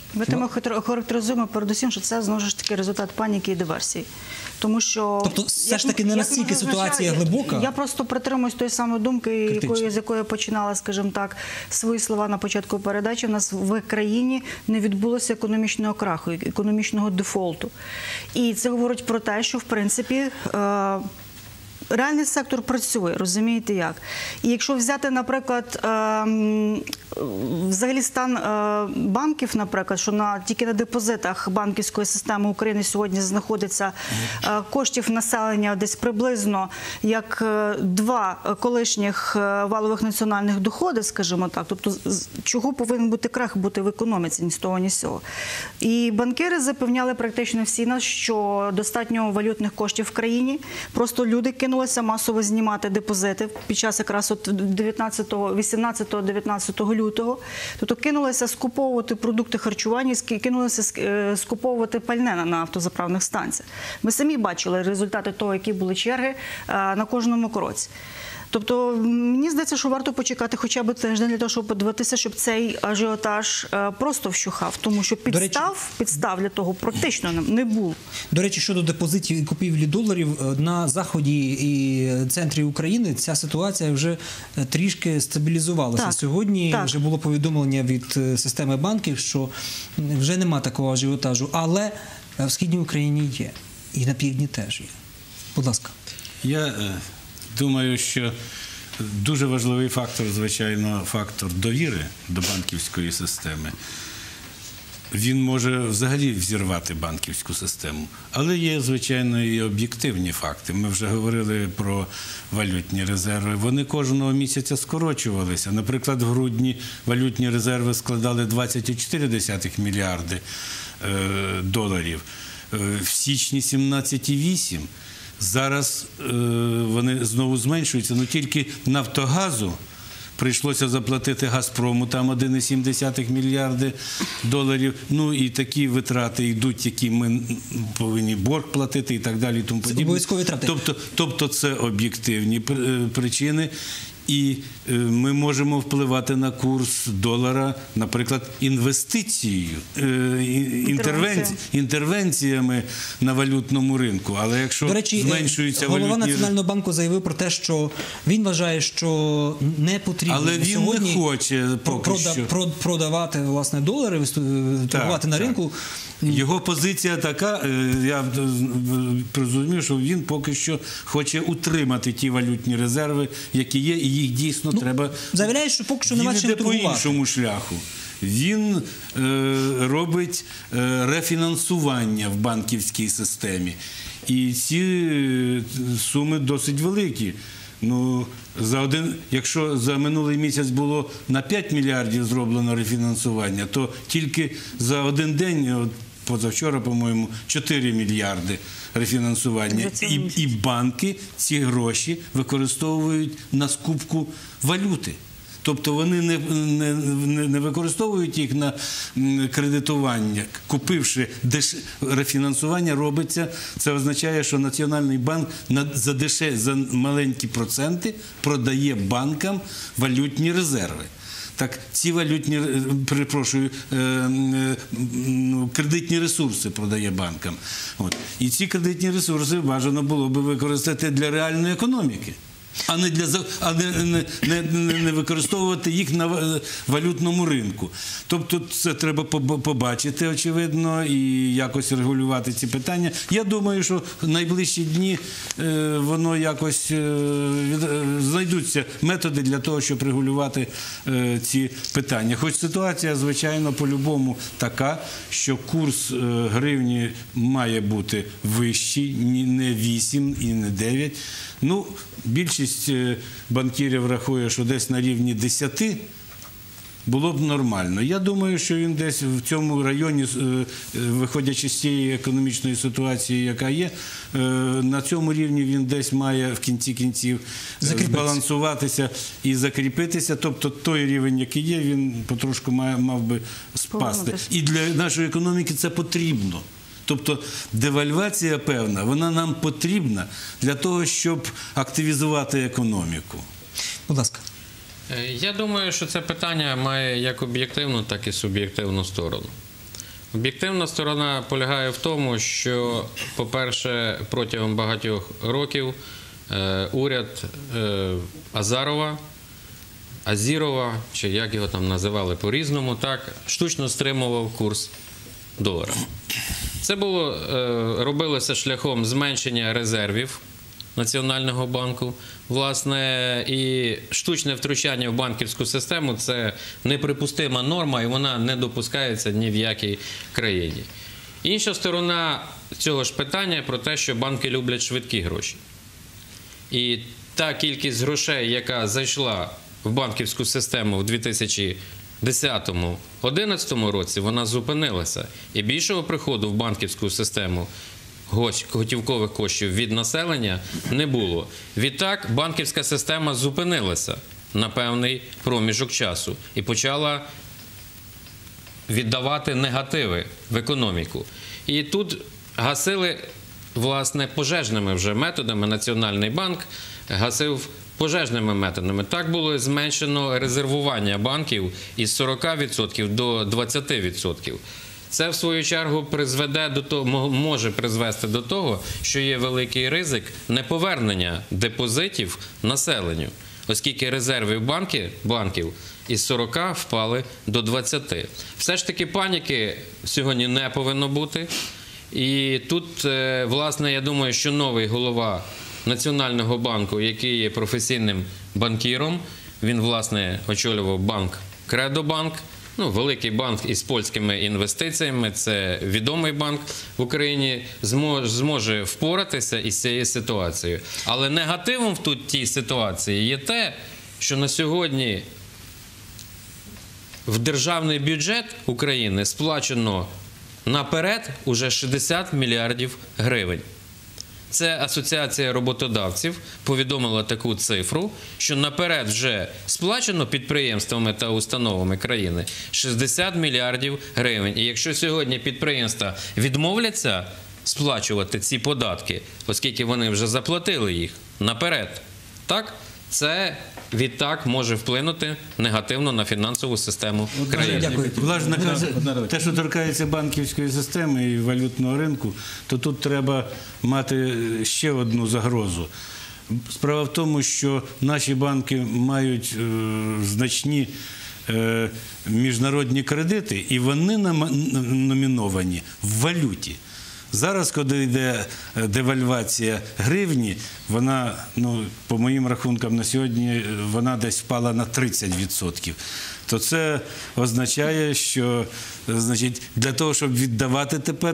Ми тим характеризуємо передусім, що це знову ж таки результат паніки і диверсії. Тому що, тобто все як- ж таки не як настільки ми ситуація зазначали, глибока? Я просто притримуюсь тої самої думки, Критично. якої, з якої я починала, скажімо так, свої слова на початку передачі. У нас в країні не відбулося економічного краху, економічного дефолту. І це говорить про те, що, в принципі, е, реальний сектор працює, розумієте як? І якщо взяти, наприклад, ем, взагалі стан е, банків, наприклад, що на, тільки на депозитах банківської системи України сьогодні знаходиться е, коштів населення десь приблизно як е, два колишніх е, валових національних доходи, скажімо так. Тобто з- чого повинен бути крах бути в економіці, ні з того, ні з цього. І банкіри запевняли практично всі нас, що достатньо валютних коштів в країні. Просто люди кинулися масово знімати депозити під час якраз от дев'ятнадцятого, вісімнадцятого, дев'ятнадцятого лютого. Тобто кинулися скуповувати продукти харчування, ск- кинулися е, скуповувати пальне на- на автозаправних станціях. Ми самі бачили результати того, які були черги е, на кожному кроці. Тобто, мені здається, що варто почекати хоча б тиждень для того, щоб подивитися, щоб цей ажіотаж е, просто вщухав. Тому що До речі- підстав, підстав для того практично не- не було. До речі, щодо депозитів і купівлі доларів, е, на заході і центрі України ця ситуація вже е, трішки стабілізувалася. Так, Сьогодні так. вже було повідомлення від е, системи банків, що м, вже нема такого ажіотажу, але е, в Східній Україні є. І на півдні теж є. Будь ласка. Я е, думаю, що дуже важливий фактор, звичайно, фактор довіри до банківської системи. Він може взагалі взірвати банківську систему. Але є, звичайно, і об'єктивні факти. Ми вже говорили про валютні резерви. Вони кожного місяця скорочувалися. Наприклад, в грудні валютні резерви складали двадцять цілих чотири десятих мільярди е, доларів. Е, в січні сімнадцять цілих вісім. Зараз е, вони знову зменшуються. Ну тільки «Нафтогазу» прийшлося заплатити «Газпрому», там один цілих сім десятих мільярди доларів. Ну і такі витрати йдуть, які ми повинні борг платити і так далі. І тому подібне. обов'язкові витрати. Тобто, тобто це об'єктивні пр- е, причини. І е, ми можемо впливати на курс долара, наприклад, інвестицією, е, і- інтервенці, інтервенціями на валютному ринку. Але якщо До речі, зменшуються голова валютні... Національного банку заявив про те, що він вважає, що не потрібно Але на він сьогодні не хоче поки прода- що. прод- продавати власне долари, висту- торгувати на так. ринку. Його позиція така, е, я е, зрозумів, що він поки що хоче утримати ті валютні резерви, які є, і їх дійсно Ну, треба... заявляє, що поки що Він нема чим іде по торгувати. іншому шляху. Він е, робить е, рефінансування в банківській системі. І ці е, суми досить великі. Ну, за один, якщо за минулий місяць було на п'ять мільярдів зроблено рефінансування, то тільки за один день, от позавчора, по-моєму, чотири мільярди рефінансування. За цілий І, місяць. і банки ці гроші використовують на скупку валюти. Тобто вони не, не, не, не використовують їх на м, кредитування. Купивши деш... рефінансування, робиться, це означає, що Національний банк на, за, деше... за маленькі проценти продає банкам валютні резерви. Так, ці валютні, е, перепрошую, е, е, ну, кредитні ресурси продає банкам. От. І ці кредитні ресурси бажано було би використати для реальної економіки, а не для за- а не, не, не, не, не використовувати їх на ва- валютному ринку. Тобто це треба поб- побачити, очевидно, і якось регулювати ці питання. Я думаю, що в найближчі дні е, воно якось е, від- е, знайдуться методи для того, щоб регулювати е, ці питання. Хоч ситуація, звичайно, по-любому така, що курс е, гривні має бути вищий, ні- не вісім і не дев'ять. Ну, більшість е, банкірів рахує, що десь на рівні десяти було б нормально. Я думаю, що він десь в цьому районі, е, е, виходячи з цієї економічної ситуації, яка є, е, на цьому рівні він десь має в кінці кінців е, Закріпитися. збалансуватися і закріпитися. Тобто той рівень, який є, він потрошку має, мав би спасти. Повернутися. І для нашої економіки це потрібно. Тобто девальвація певна, вона нам потрібна для того, щоб активізувати економіку. Будь ласка. Е, Я думаю, що це питання має як об'єктивну, так і суб'єктивну сторону. Об'єктивна сторона полягає в тому, що, по-перше, протягом багатьох років е, уряд е, Азарова, Азірова, чи як його там називали по-різному, так, штучно стримував курс долара. Це було, е, робилося шляхом зменшення резервів Національного банку. Власне, і штучне втручання в банківську систему – це неприпустима норма, і вона не допускається ні в якій країні. Інша сторона цього ж питання про те, що банки люблять швидкі гроші. І та кількість грошей, яка зайшла в банківську систему в дві тисячі десятому - дві тисячі одинадцятому році, вона зупинилася. І більшого приходу в банківську систему готівкових коштів від населення не було. Відтак, банківська система зупинилася на певний проміжок часу і почала віддавати негативи в економіку. І тут гасили, власне, пожежними вже методами. Національний банк гасив пожежними методами. Так було зменшено резервування банків із сорока відсотків до двадцяти відсотків. Це, в свою чергу, призведе до того, може призвести до того, що є великий ризик неповернення депозитів населенню, оскільки резерви банки, банків із сорока впали до двадцяти. Все ж таки паніки сьогодні не повинно бути. І тут, власне, я думаю, що новий голова Національного банку, який є професійним банкіром, він, власне, очолював банк Кредобанк, ну, великий банк із польськими інвестиціями, це відомий банк в Україні, зможе, зможе впоратися із цією ситуацією. Але негативом в тут тій ситуації є те, що на сьогодні в державний бюджет України сплачено наперед уже шістдесят мільярдів гривень. Це Асоціація роботодавців повідомила таку цифру, що наперед вже сплачено підприємствами та установами країни шістдесят мільярдів гривень. І якщо сьогодні підприємства відмовляться сплачувати ці податки, оскільки вони вже заплатили їх наперед, так, це відтак може вплинути негативно на фінансову систему країни. Дякую. Власне, те, що торкається банківської системи і валютного ринку, то тут треба мати ще одну загрозу. Справа в тому, що наші банки мають е, значні е, міжнародні кредити, і вони номіновані в валюті. Зараз, коли йде девальвація гривні, вона, ну, по моїм рахункам на сьогодні, вона десь впала на тридцять відсотків. То це означає, що, значить, для того, щоб віддавати тепер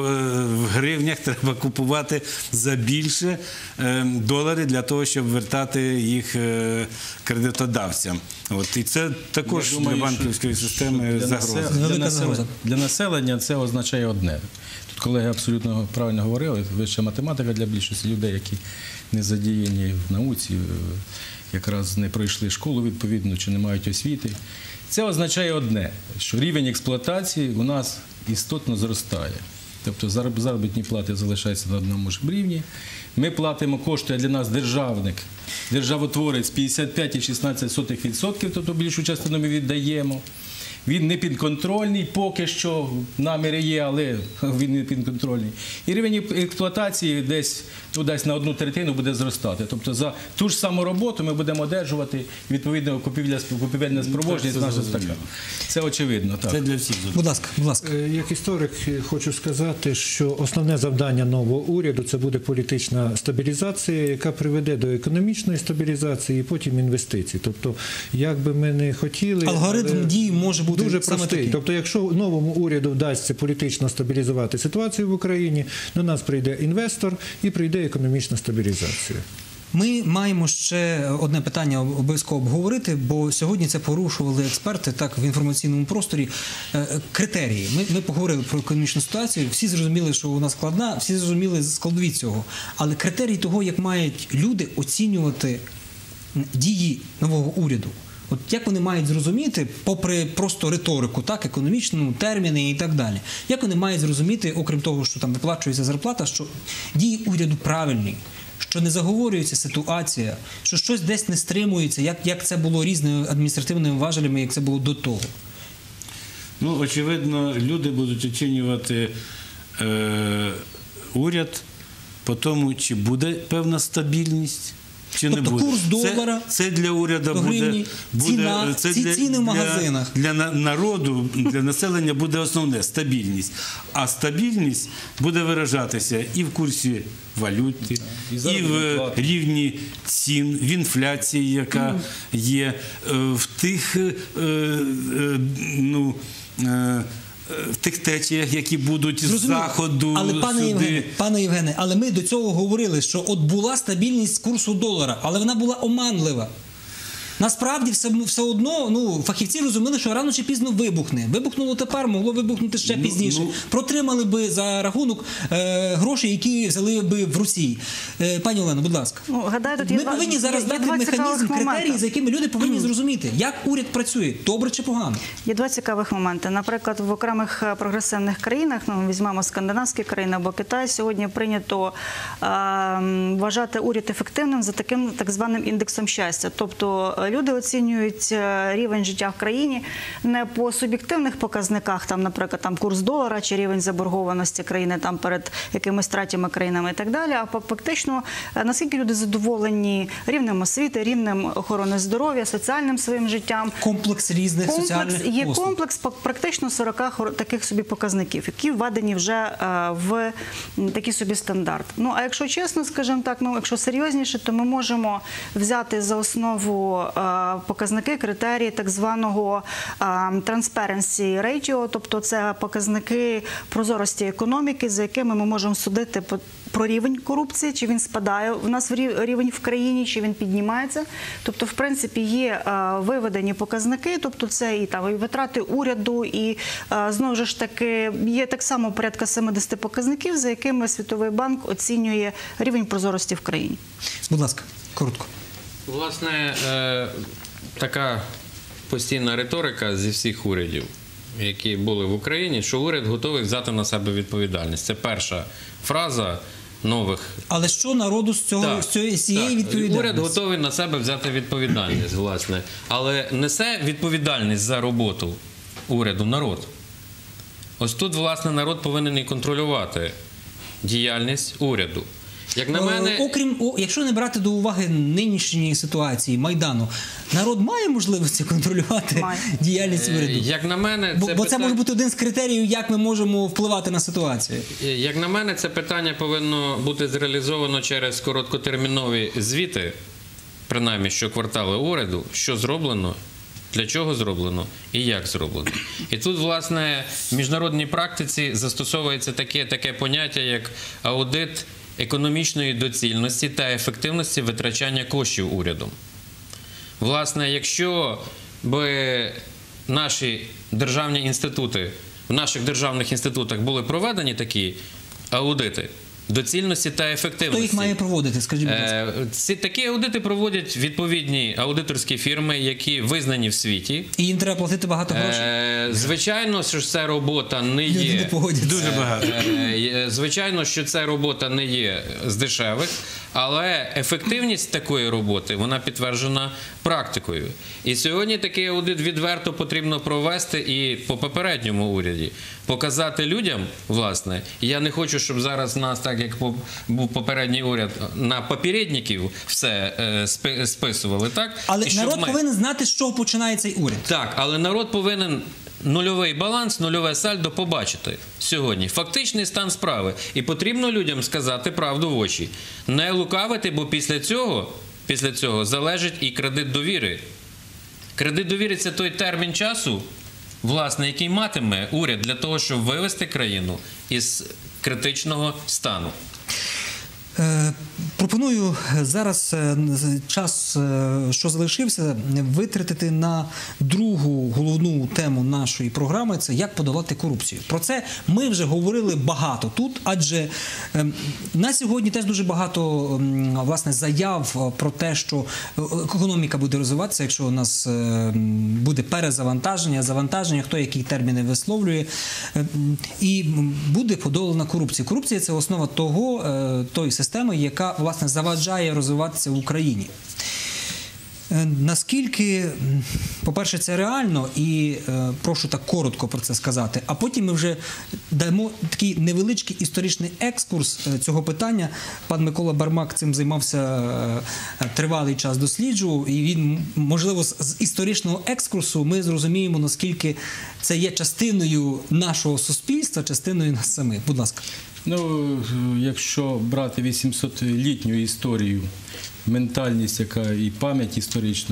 в гривнях, треба купувати за більше доларів для того, щоб вертати їх кредитодавцям. От. І це також Я думаю, для банківської що, системи що загроза. Для, для, населення, для населення це означає одне. Тут колеги абсолютно правильно говорили, вища математика для більшості людей, які не задіяні в науці, якраз не пройшли школу відповідно, чи не мають освіти. Це означає одне, що рівень експлуатації у нас істотно зростає. Тобто заробітні плати залишаються на одному ж рівні. Ми платимо кошти, а для нас державник, державотворець п'ятдесят п'ять цілих шістнадцять сотих відсотка, тобто більшу частину ми віддаємо. Він не підконтрольний, поки що наміри є, але він не підконтрольний. І рівень експлуатації десь, ну, десь на одну третину буде зростати. Тобто за ту ж саму роботу ми будемо одержувати відповідно купівельна спроможність наша така. Це очевидно. Так. Це для всіх. Будь ласка, будь ласка. Як історик хочу сказати, що основне завдання нового уряду – це буде політична стабілізація, яка приведе до економічної стабілізації і потім інвестицій. Тобто, як би ми не хотіли… Алгоритм дій може бути дуже саме простий. такий. Тобто, якщо новому уряду вдасться політично стабілізувати ситуацію в Україні, до нас прийде інвестор і прийде економічна стабілізація. Ми маємо ще одне питання обов'язково обговорити, бо сьогодні це порушували експерти так в інформаційному просторі. Критерії. Ми, ми поговорили про економічну ситуацію, всі зрозуміли, що вона складна, всі зрозуміли складові цього. Але критерії того, як мають люди оцінювати дії нового уряду. От як вони мають зрозуміти, попри просто риторику, так, економічну, терміни і так далі, як вони мають зрозуміти, окрім того, що там виплачується зарплата, що дії уряду правильні, що не заговорюється ситуація, що щось десь не стримується, як, як це було різними адміністративними важелями, як це було до того? Ну, очевидно, люди будуть оцінювати е, уряд по тому, чи буде певна стабільність, чи Тобто не буде. курс долара це, це для уряду до буде, гривні, буде ціна, це ці для, ціни в магазинах. Для, для народу, для населення буде основне – стабільність. А стабільність буде виражатися і в курсі валюти, І і заробітні в плати. рівні цін, в інфляції, яка є, е, в тих, е, е, ну, е, в тих течіях, які будуть з Зрозуміло. заходу Але, пане сюди. Євгене, пане Євгене, але ми до цього говорили, що от була стабільність курсу долара, але вона була оманлива. Насправді все, все одно, ну, фахівці розуміли, що рано чи пізно вибухне. Вибухнуло тепер, могло вибухнути ще Ну, пізніше. ну. Протримали би за рахунок е, грошей, які взяли би в Росії. Е, пані Олено, будь ласка. Ну, гадаю, тут є Ми два- повинні зараз є дати два механізм, цікавих критерії, момента. за якими люди повинні зрозуміти, як уряд працює, добре чи погано. Є два цікавих моменти. Наприклад, в окремих е, прогресивних країнах, ну, візьмемо скандинавські країни або Китай, сьогодні прийнято е, м, вважати уряд ефективним за таким так званим індексом щастя. Тобто е, люди оцінюють е, рівень життя в країні не по суб'єктивних показниках, там, наприклад, там, курс долара чи рівень заборгованості країни там, перед якимись третіми країнами і так далі, а по- фактично, е, наскільки люди задоволені рівнем освіти, рівнем охорони здоров'я, соціальним своїм життям. Комплекс різних Комплекс, соціальних є послуг. комплекс пак- практично сорок хор- таких собі показників, які введені вже е, в м, такий собі стандарт. Ну, а якщо чесно, скажімо так, ну, якщо серйозніше, то ми можемо взяти за основу е, показники, критерії так званого е, transparency ratio, тобто це показники прозорості економіки, за якими ми можемо судити по- про рівень корупції, чи він спадає в нас в рів- рівень в країні, чи він піднімається. Тобто, в принципі, є е, виведені показники, тобто це і там і витрати уряду, і е, знову ж таки є так само порядка сімдесят показників, за якими Світовий банк оцінює рівень прозорості в країні. Будь ласка, коротко. Власне, е, така постійна риторика зі всіх урядів, які були в Україні, що уряд готовий взяти на себе відповідальність. Це перша фраза нових. Але що народу з цього Так, з цієї, з цієї так. відповідальності? Уряд готовий на себе взяти відповідальність, власне. Але несе відповідальність за роботу уряду народ. Ось тут, власне, народ повинен і контролювати діяльність уряду. Як на мене, Е, Окрім, о, якщо не брати до уваги нинішньої ситуації, Майдану, народ має можливості контролювати Має. діяльність уряду? як на мене, Бо, це бо це питання- може бути один з критеріїв, як ми можемо впливати на ситуацію. Як на мене, це питання повинно бути зреалізовано через короткотермінові звіти, принаймні щоквартали уряду, що зроблено, для чого зроблено і як зроблено. І тут, власне, в міжнародній практиці застосовується таке, таке поняття, як аудит економічної доцільності та ефективності витрачання коштів урядом. Власне, якщо би наші державні інститути, в наших державних інститутах були проведені такі аудити доцільності та ефективності. Хто їх має проводити, скажіть, будь ласка? Е, Ці такі аудити проводять відповідні аудиторські фірми, які визнані в світі. І їм треба платити багато грошей? Е, Звичайно, що ж це робота не Люди є не погодяться. Дуже багато. Е, е, Звичайно, що ця робота не є з дешевих, але ефективність такої роботи, вона підтверджена практикою. І сьогодні такий аудит відверто потрібно провести і по попередньому уряді. Показати людям, власне, і я не хочу, щоб зараз нас, так як по- був попередній уряд, на попередників все е, спи- списували, так? Але І щоб народ ми- повинен знати, з чого починає цей уряд. Так, але народ повинен нульовий баланс, нульове сальдо побачити сьогодні. Фактичний стан справи. І потрібно людям сказати правду в очі. Не лукавити, бо після цього, після цього залежить і кредит довіри. Кредит довіри – це той термін часу, власне, який матиме уряд для того, щоб вивести країну із критичного стану. Е, Пропоную зараз е, з- час, е, що залишився, витратити на другу головну тему нашої програми – це як подолати корупцію. Про це ми вже говорили багато тут, адже е, на сьогодні теж дуже багато м, власне заяв про те, що е, економіка буде розвиватися, якщо у нас е, м, буде перезавантаження, завантаження, хто які терміни висловлює, е, м, і м, буде подолана корупція. Корупція – це основа того, е, тої системи, яка власне заважає розвиватися в Україні. Е, Наскільки, м, по-перше, це реально, і е, прошу так коротко про це сказати, а потім ми вже дамо такий невеличкий історичний екскурс е, цього питання. Пан Микола Бармак цим займався е, тривалий час, досліджував, і він, можливо, з, з історичного екскурсу ми зрозуміємо, наскільки це є частиною нашого суспільства, частиною нас самих. Будь ласка. Ну, якщо брати вісімсотлітню історію, ментальність, яка і пам'ять історичну,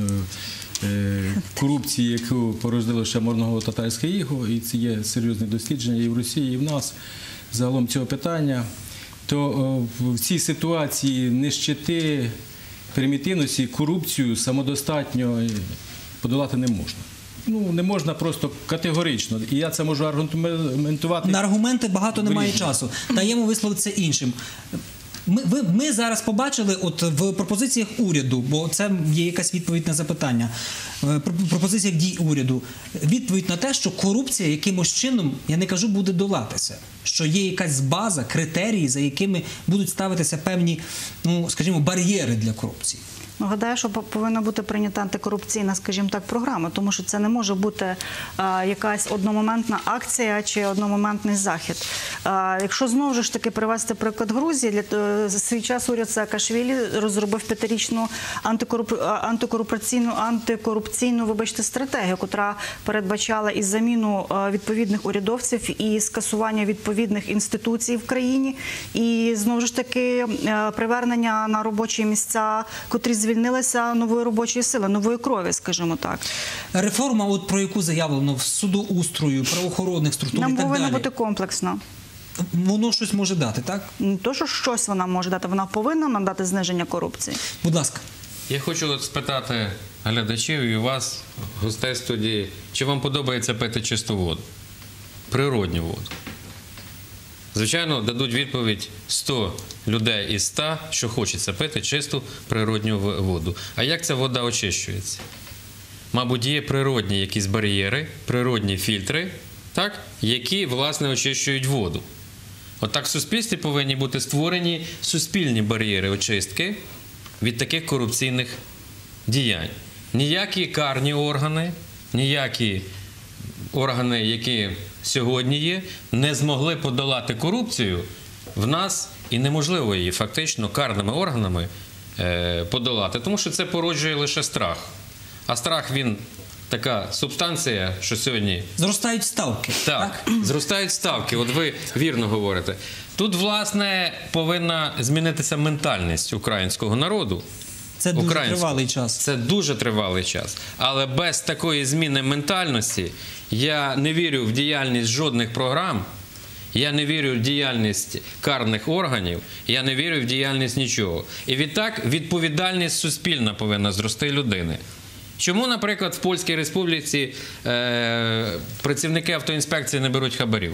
е, корупції, яку породило ще монголо-татарське іго, і це є серйозне дослідження і в Росії, і в нас загалом цього питання, то о, в цій ситуації нищети, примітивності, корупцію самодостатньо подолати не можна. Ну, не можна просто категорично. І я це можу аргументувати. На аргументи багато немає Вирішено. часу. Даємо висловитися іншим. Ми, ви, ми зараз побачили от в пропозиціях уряду, бо це є якась відповідь на запитання, в пропозиціях дій уряду, відповідь на те, що корупція якимось чином, я не кажу, буде долатися, що є якась база, критерії, за якими будуть ставитися певні, ну, скажімо, бар'єри для корупції. Ну, гадаю, що повинна бути прийнята антикорупційна, скажімо так, програма, тому що це не може бути а, якась одномоментна акція чи одномоментний захід. А, якщо знову ж таки привести приклад Грузії, для свій час уряд Саакашвілі розробив п'ятирічну антикоруп... антикорупційну, антикорупційну, вибачте, стратегію, яка передбачала і заміну відповідних урядовців, і скасування відповідних інституцій в країні, і знову ж таки привернення на робочі місця, котрі звільнилися нової робочої сили, нової крові, скажімо так. Реформа, от про яку заявлено в судоустрою, правоохоронних структур Нам і так повинна далі, бути комплексно. воно щось може дати, так? Не то, що щось вона може дати, вона повинна нам дати зниження корупції. Будь ласка. Я хочу от спитати глядачів і вас, гостей студії, чи вам подобається пити чисту воду? Природню воду. Звичайно, дадуть відповідь сто людей із ста, що хочеться пити чисту природню воду. А як ця вода очищується? Мабуть, є природні якісь бар'єри, природні фільтри, так, які, власне, очищують воду. Отак в суспільстві повинні бути створені суспільні бар'єри очистки від таких корупційних діянь. Ніякі карні органи, ніякі органи, які сьогодні є, не змогли подолати корупцію в нас, і неможливо її фактично карними органами е, подолати, тому що це породжує лише страх. А страх, він така субстанція, що сьогодні... Зростають ставки. Так, так? зростають ставки, от ви вірно говорите. Тут, власне, повинна змінитися ментальність українського народу. Це дуже тривалий час. Це дуже тривалий час. Але без такої зміни ментальності я не вірю в діяльність жодних програм, я не вірю в діяльність карних органів, я не вірю в діяльність нічого. І відтак відповідальність суспільна повинна зрости людини. Чому, наприклад, в Польській Республіці е, працівники автоінспекції не беруть хабарів?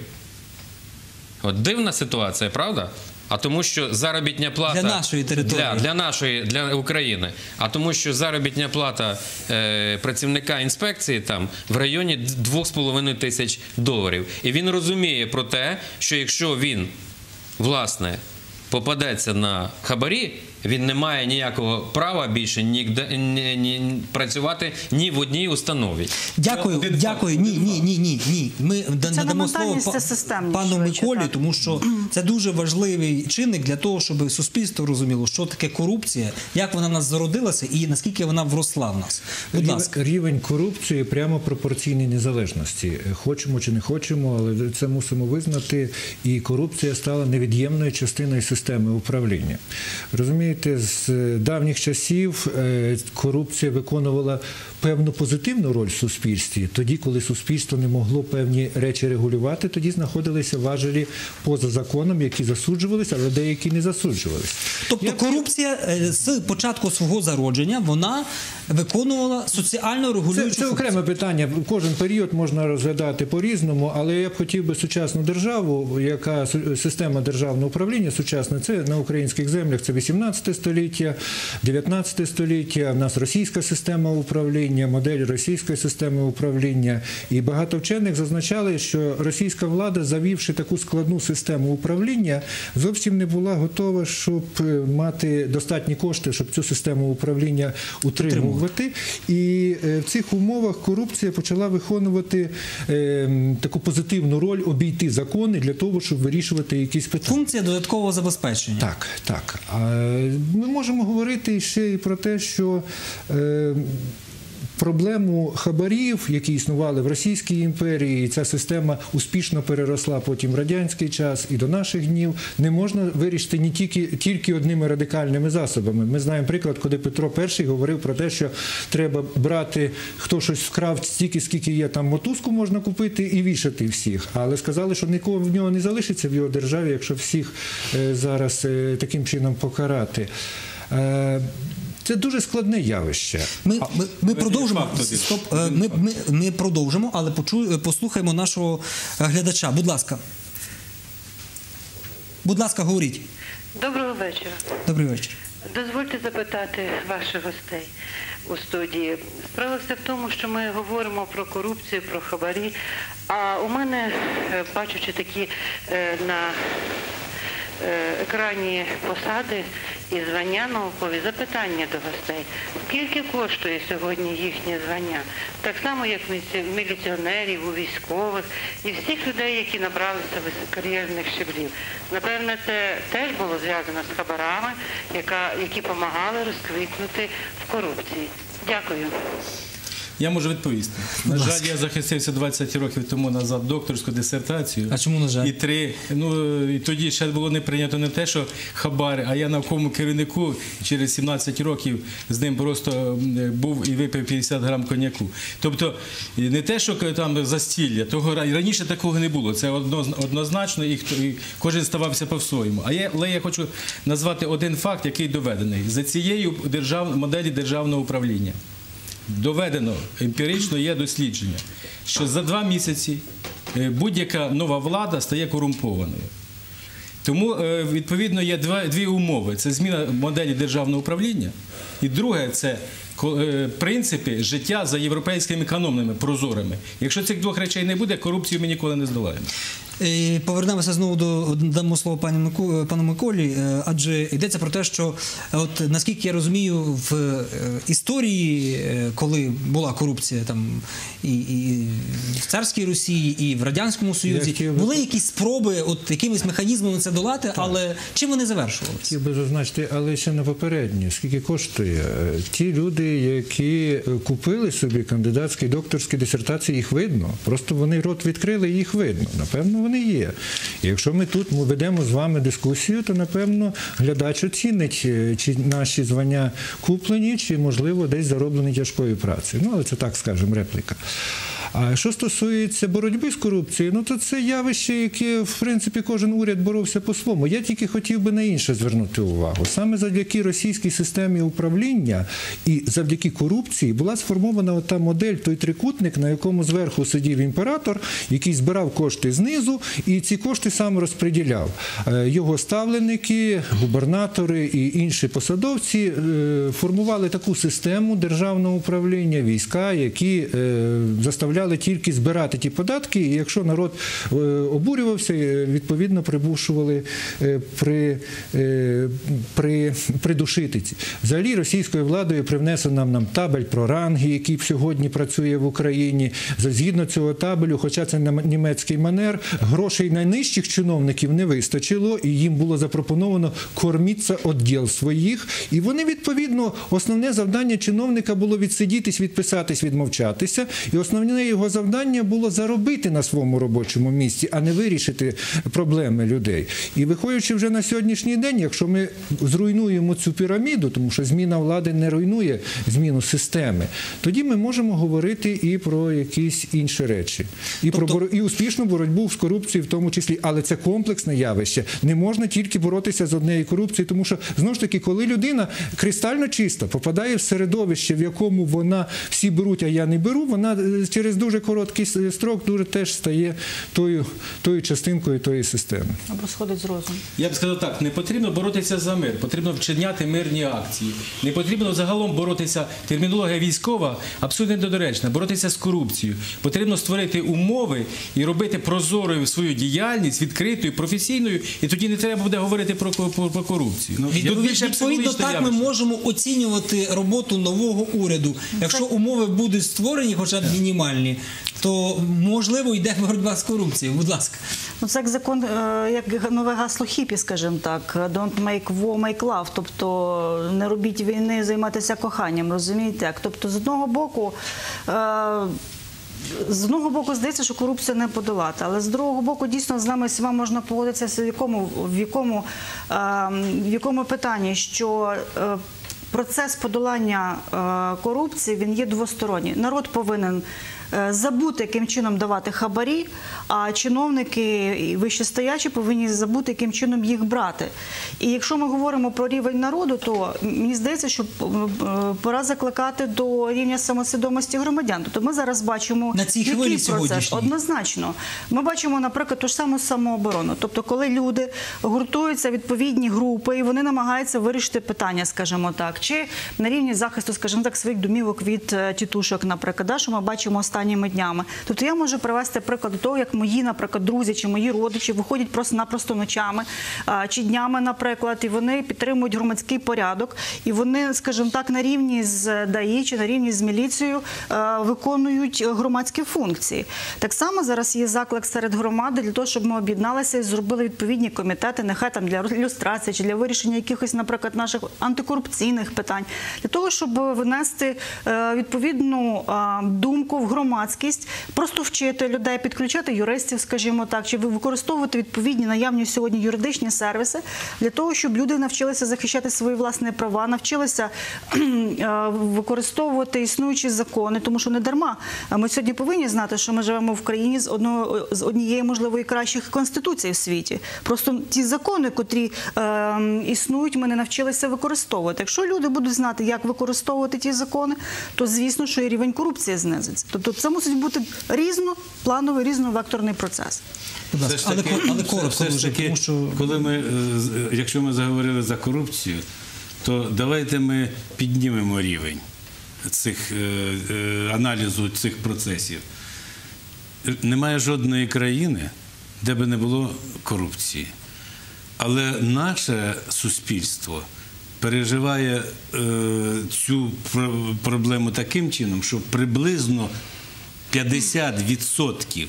От дивна ситуація, правда? А тому, що заробітня плата... Для нашої території. Для, для нашої, для України. А тому, що заробітня плата е, працівника інспекції там в районі двох з половиною тисяч доларів. І він розуміє про те, що якщо він, власне, попадеться на хабарі, він не має ніякого права більше ніде, ні, ні, працювати ні в одній установі. Дякую, Один дякую. факт. Ні, ні, ні, ні, ні. Ми надамо слово ментальність, па- це системність, пану швидше, Миколі, так. тому що це дуже важливий чинник для того, щоб суспільство розуміло, що таке корупція, як вона в нас зародилася і наскільки вона вросла в нас. Будь ласка. Рівень корупції прямо пропорційний незалежності. Хочемо чи не хочемо, але це мусимо визнати. І корупція стала невід'ємною частиною системи управління. Розумієте, з давніх часів корупція виконувала певну позитивну роль в суспільстві. Тоді, коли суспільство не могло певні речі регулювати, тоді знаходилися важелі поза законом, які засуджувалися, але деякі не засуджувалися. Тобто Я- корупція е, з початку свого зародження, вона виконувала соціально Це, регулюючу це функцію. окреме питання. Кожен період можна розглядати по-різному, але я б хотів би сучасну державу, яка система державного управління сучасна, це на українських землях, це вісімнадцятий вісімнадцяте століття, дев'ятнадцяте століття, в нас російська система управління, модель російської системи управління. І багато вчених зазначали, що російська влада, завівши таку складну систему управління, зовсім не була готова, щоб мати достатні кошти, щоб цю систему управління утримувати. І в цих умовах корупція почала виконувати е, таку позитивну роль, обійти закони для того, щоб вирішувати якісь питання. Функція додаткового забезпечення. Так, так. А ми можемо говорити ще і про те, що е, проблему хабарів, які існували в Російській імперії, і ця система успішно переросла потім в радянський час і до наших днів, не можна вирішити не тільки, тільки одними радикальними засобами. Ми знаємо приклад, коли Петро І говорив про те, що треба брати, хто щось вкрав стільки, скільки є, там мотузку можна купити і вішати всіх. Але сказали, що нікого в нього не залишиться в його державі, якщо всіх е, зараз е, таким чином покарати. Е, Це дуже складне явище. Ми, ми, ми продовжимо. Стоп, ми, ми, ми продовжимо, але почу, послухаємо нашого глядача. Будь ласка. Будь ласка, говоріть. Доброго вечора. Добрий вечір. Дозвольте запитати ваших гостей у студії. Справа все в тому, що ми говоримо про корупцію, про хабарі, а у мене, бачучи такі на екрані посади і звання наукові, запитання до гостей. Скільки коштує сьогодні їхнє звання? Так само, як міліціонерів, у військових і всіх людей, які набралися кар'єрних щеблів. Напевне, це теж було зв'язано з хабарами, яка, які допомагали розквітнути в корупції. Дякую. Я можу відповісти. На жаль, я захистився двадцять років тому назад докторську дисертацію. А чому, на жаль? І три, ну, і тоді ще було не прийнято не те, що хабар, а я науковому керівнику через сімнадцять років з ним просто був і випив п'ятдесят грам коньяку. Тобто, не те, що там застілля, того раніше такого не було. Це однозначно, і, і кожен ставався по-своєму. А я, але я хочу назвати один факт, який доведений. За цією держав, моделі державного управління доведено, емпірично є дослідження, що за два місяці будь-яка нова влада стає корумпованою. Тому, відповідно, є два, дві умови. Це зміна моделі державного управління. І друге – це принципи життя за європейськими канонами, прозорими. Якщо цих двох речей не буде, корупцію ми ніколи не здолаємо. Повернемося знову до, дамо слово пану Миколі, адже йдеться про те, що, от, наскільки я розумію, в історії, коли була корупція там, і, і в царській Росії, і в Радянському Союзі, були якісь спроби от, якимись механізмами це долати, так. Але чим вони завершувалися? Хотів би зазначити, але ще не попередньо. Скільки коштує? Ті люди, які купили собі кандидатські, докторські дисертації, їх видно. Просто вони рот відкрили, і їх видно. Напевно, вони є. І якщо ми тут ми ведемо з вами дискусію, то, напевно, глядач оцінить, чи наші звання куплені, чи, можливо, десь зароблені тяжкою працею. Ну, але це так, скажемо, репліка. А що стосується боротьби з корупцією, ну то це явище, яке, в принципі, кожен уряд боровся по-своєму. Я тільки хотів би на інше звернути увагу. Саме завдяки російській системі управління і завдяки корупції була сформована ота модель, той трикутник, на якому зверху сидів імператор, який збирав кошти знизу, і ці кошти сам розподіляв. Його ставленики, губернатори і інші посадовці формували таку систему державного управління, війська, які заставляли тільки збирати ті податки, і якщо народ обурювався, відповідно примушували при, при, придушити ці. Взагалі російською владою привнесено нам, нам табель про ранги, який сьогодні працює в Україні. Згідно цього табелю, хоча це німецький манер, грошей найнижчих чиновників не вистачило, і їм було запропоновано кормитися відділ своїх, і вони, відповідно, основне завдання чиновника було відсидітись, відписатись, відмовчатися, і основне його завдання було заробити на своєму робочому місці, а не вирішити проблеми людей. І виходячи вже на сьогоднішній день, якщо ми зруйнуємо цю піраміду, тому що зміна влади не руйнує зміну системи, тоді ми можемо говорити і про якісь інші речі. І, тобто... про, і успішну боротьбу з корупцією в тому числі. Але це комплексне явище. Не можна тільки боротися з однією корупцією, тому що, знову ж таки, коли людина кристально чисто попадає в середовище, в якому вона всі беруть, а я не беру, вона через дуже короткий строк дуже теж стає тою, тою частинкою тої системи. Або сходить з розуму. Я б сказав так, не потрібно боротися за мир, потрібно вчиняти мирні акції. Не потрібно загалом боротися, термінологія військова абсолютно недоречна, боротися з корупцією. Потрібно створити умови і робити прозорою свою діяльність, відкритою, професійною, і тоді не треба буде говорити про, про, про корупцію. Ну, Тут більше відповідно, психологічне так ми явище. можемо оцінювати роботу нового уряду. Якщо умови будуть створені, хоча б мінімальні, то можливо йде боротьба з корупцією. Будь ласка. Ну, це як закон, е, як нове гасло хіпі, скажімо так, don't make war, make love, тобто не робіть війни, займатися коханням, розумієте? Як? Тобто, з одного боку, е, з одного боку здається, що корупцію не подолати, але з другого боку, дійсно, з нами всіма можна погодитися в якому, в якому, е, в якому питанні, що е, процес подолання е, корупції, він є двосторонній. Народ повинен е, забути, яким чином давати хабарі, а чиновники і вищестоячі повинні забути, яким чином їх брати. І якщо ми говоримо про рівень народу, то мені здається, що е, пора закликати до рівня самосвідомості громадян. Тобто ми зараз бачимо, на цій який хвилі процес. сьогоднішній. Однозначно. Ми бачимо, наприклад, ту ж саму самооборону. Тобто, коли люди гуртуються відповідні групи, і вони намагаються вирішити питання, скажімо так, чи на рівні захисту, скажімо так, своїх домівок від тітушок, наприклад, да, що ми бачимо останніми днями. Тобто я можу привести приклад до того, як мої, наприклад, друзі чи мої родичі виходять просто-напросто ночами а, чи днями, наприклад, і вони підтримують громадський порядок, і вони, скажімо так, на рівні з ДАІ чи на рівні з міліцією а, виконують громадські функції. Так само зараз є заклик серед громади для того, щоб ми об'єдналися і зробили відповідні комітети, нехай там для ілюстрації чи для вирішення якихось, наприклад, наших антикорупційних питань, для того, щоб внести е, відповідну е, думку в громадськість, просто вчити людей, підключати юристів, скажімо так, чи використовувати відповідні наявні сьогодні юридичні сервіси, для того, щоб люди навчилися захищати свої власні права, навчилися е, використовувати існуючі закони, тому що не дарма. Ми сьогодні повинні знати, що ми живемо в країні з, одного, з однієї, можливо, і кращих конституцій в світі. Просто ті закони, котрі е, існують, ми не навчилися використовувати. Якщо люди будуть знати, як використовувати ті закони, то, звісно, що і рівень корупції знизиться. Тобто це мусить бути різноплановий, різновекторний процес. Будь ласка, але, але коротко все ж дуже, таки, тому що... коли ми, якщо ми заговорили за корупцію, то давайте ми піднімемо рівень цих, аналізу цих процесів. Немає жодної країни, де би не було корупції. Але наше суспільство переживає е, цю проблему таким чином, що приблизно п'ятдесят відсотків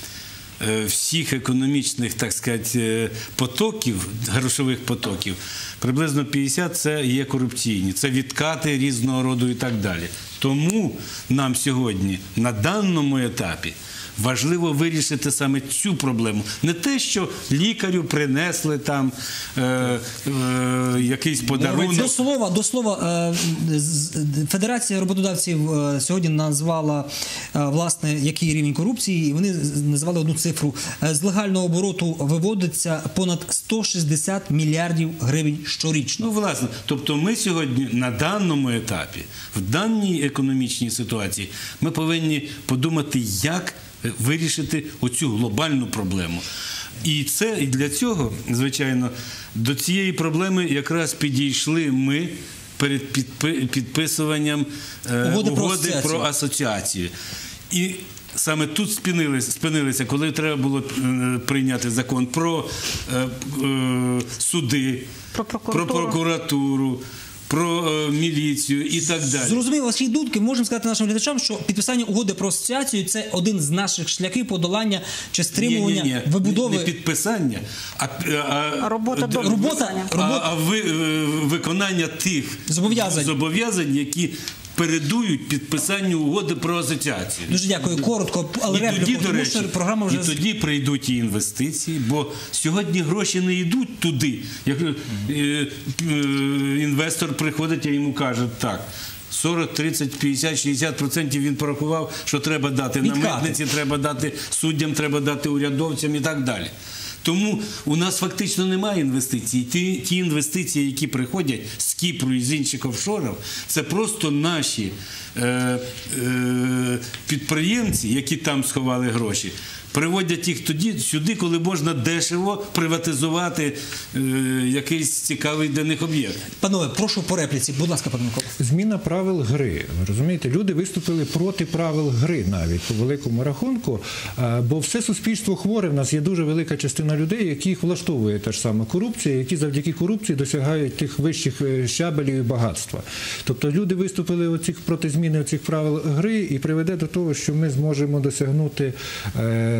всіх економічних, так сказати, потоків, грошових потоків, приблизно п'ятдесят це є корупційні, це відкати різного роду і так далі. Тому нам сьогодні на даному етапі важливо вирішити саме цю проблему. Не те, що лікарю принесли там е, е, якийсь подарунок. До слова, до слова, Федерація роботодавців сьогодні назвала, власне, який рівень корупції, і вони назвали одну цифру. З легального обороту виводиться понад сто шістдесят мільярдів гривень щорічно. Ну, власне, тобто ми сьогодні на даному етапі, в даній економічній ситуації, ми повинні подумати, як вирішити оцю глобальну проблему. І це, і для цього, звичайно, до цієї проблеми якраз підійшли ми перед підписуванням е, угоди, про, угоди асоціацію. про асоціацію. І саме тут спинилися, спинилися, коли треба було е, прийняти закон про е, е, суди, про прокуратуру, про прокуратуру, про е, міліцію і так далі. Зрозуміло ваші думки. Можемо сказати нашим глядачам, що підписання угоди про асоціацію – це один з наших шляхів подолання чи стримування ні, ні, ні. вибудови. Не підписання, а, а робота до робота, а, а ви, виконання тих зобов'язань, зобов'язань, які передують підписанню угоди про асоціацію. Дуже дякую. Коротко, але репліку, тоді, тому що програма вже... І тоді прийдуть і інвестиції, бо сьогодні гроші не йдуть туди. Як е, е, інвестор приходить, а йому кажуть, так, сорок, тридцять, п'ятдесят, шістдесят відсотків він порахував, що треба дати Відкати. на митниці, треба дати суддям, треба дати урядовцям і так далі. Тому у нас фактично немає інвестицій. Ті, ті інвестиції, які приходять з Кіпру і з інших офшорів, це просто наші е, е, підприємці, які там сховали гроші, приводять їх тоді сюди, коли можна дешево приватизувати е, якийсь цікавий для них об'єкт. Панове, прошу по репліці. Будь ласка, пане Микола. Зміна правил гри. Ви розумієте, люди виступили проти правил гри навіть по великому рахунку, бо все суспільство хворе. В нас є дуже велика частина людей, яких влаштовує та ж сама корупція, які завдяки корупції досягають тих вищих щабелів і багатства. Тобто люди виступили оцих проти зміни цих правил гри і приведе до того, що ми зможемо досягнути е,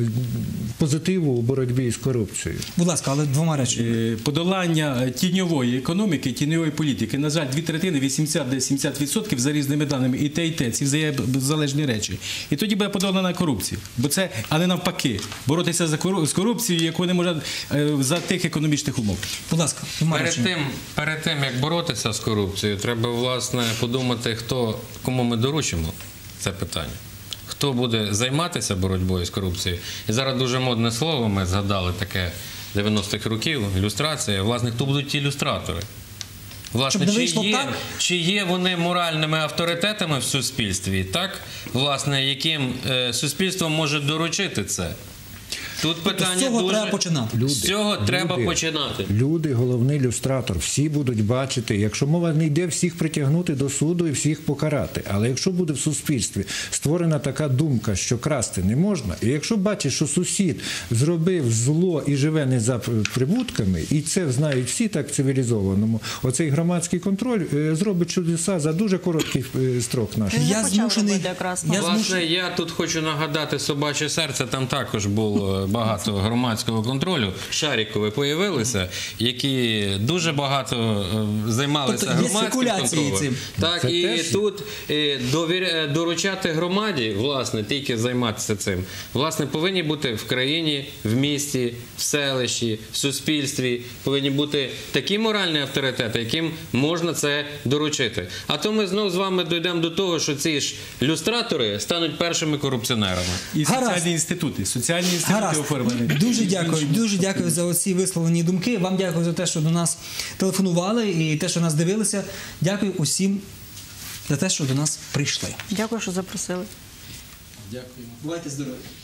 позитиву у боротьбі з корупцією. Будь ласка, але двома речами. Подолання тіньової економіки, тіньової політики. На жаль, дві третини, вісімдесят-сімдесят відсотків за різними даними, і те, і те, ці взаємозалежні речі. І тоді буде подолана корупція. Бо це, а не навпаки, боротися за кору- з корупцією, яку не може за тих економічних умов. Будь ласка, двома Перед речами. тим, перед тим, як боротися з корупцією, треба, власне, подумати, хто, кому ми доручимо це питання. Хто буде займатися боротьбою з корупцією. І зараз дуже модне слово, ми згадали таке дев'яностих років, ілюстрація. Власне, хто будуть ті ілюстратори? Власне, Щоб не чи вийшло є, так? чи є вони моральними авторитетами в суспільстві, так? Власне, яким е, суспільство може доручити це? Тут питання з цього дуже... треба починати. З цього треба починати. Люди, головний люстратор, всі будуть бачити, якщо мова не йде всіх притягнути до суду і всіх покарати, але якщо буде в суспільстві створена така думка, що красти не можна, і якщо бачиш, що сусід зробив зло і живе не за прибутками, і це знають всі так цивілізованому, оцей громадський контроль е, зробить чудеса за дуже короткий е, строк наш. Він Я почав змушений, робити якраз. я Власне, змушений, я тут хочу нагадати «Собаче серце», там також було багато громадського контролю. Шарікови появилися, які дуже багато е, займалися Тобто є громадським спекуляції контролем. цим. Так, Це і теж є. тут е, довір, е, доручати громаді, власне, тільки займатися цим. Власне, повинні бути в країні, в місті, в селищі, в суспільстві, повинні бути такі моральні авторитети, яким можна це доручити. А то ми знов з вами дійдемо до того, що ці ж люстратори стануть першими корупціонерами. І Гаразд. соціальні інститути. Соціальні інститути Гаразд. оформлені. Дуже дякую, дуже дякую за оці висловлені думки. Вам дякую за те, що до нас телефонували і те, що нас дивилися. Дякую усім за те, що до нас прийшли. Дякую, що запросили. Дякую. Бувайте здорові.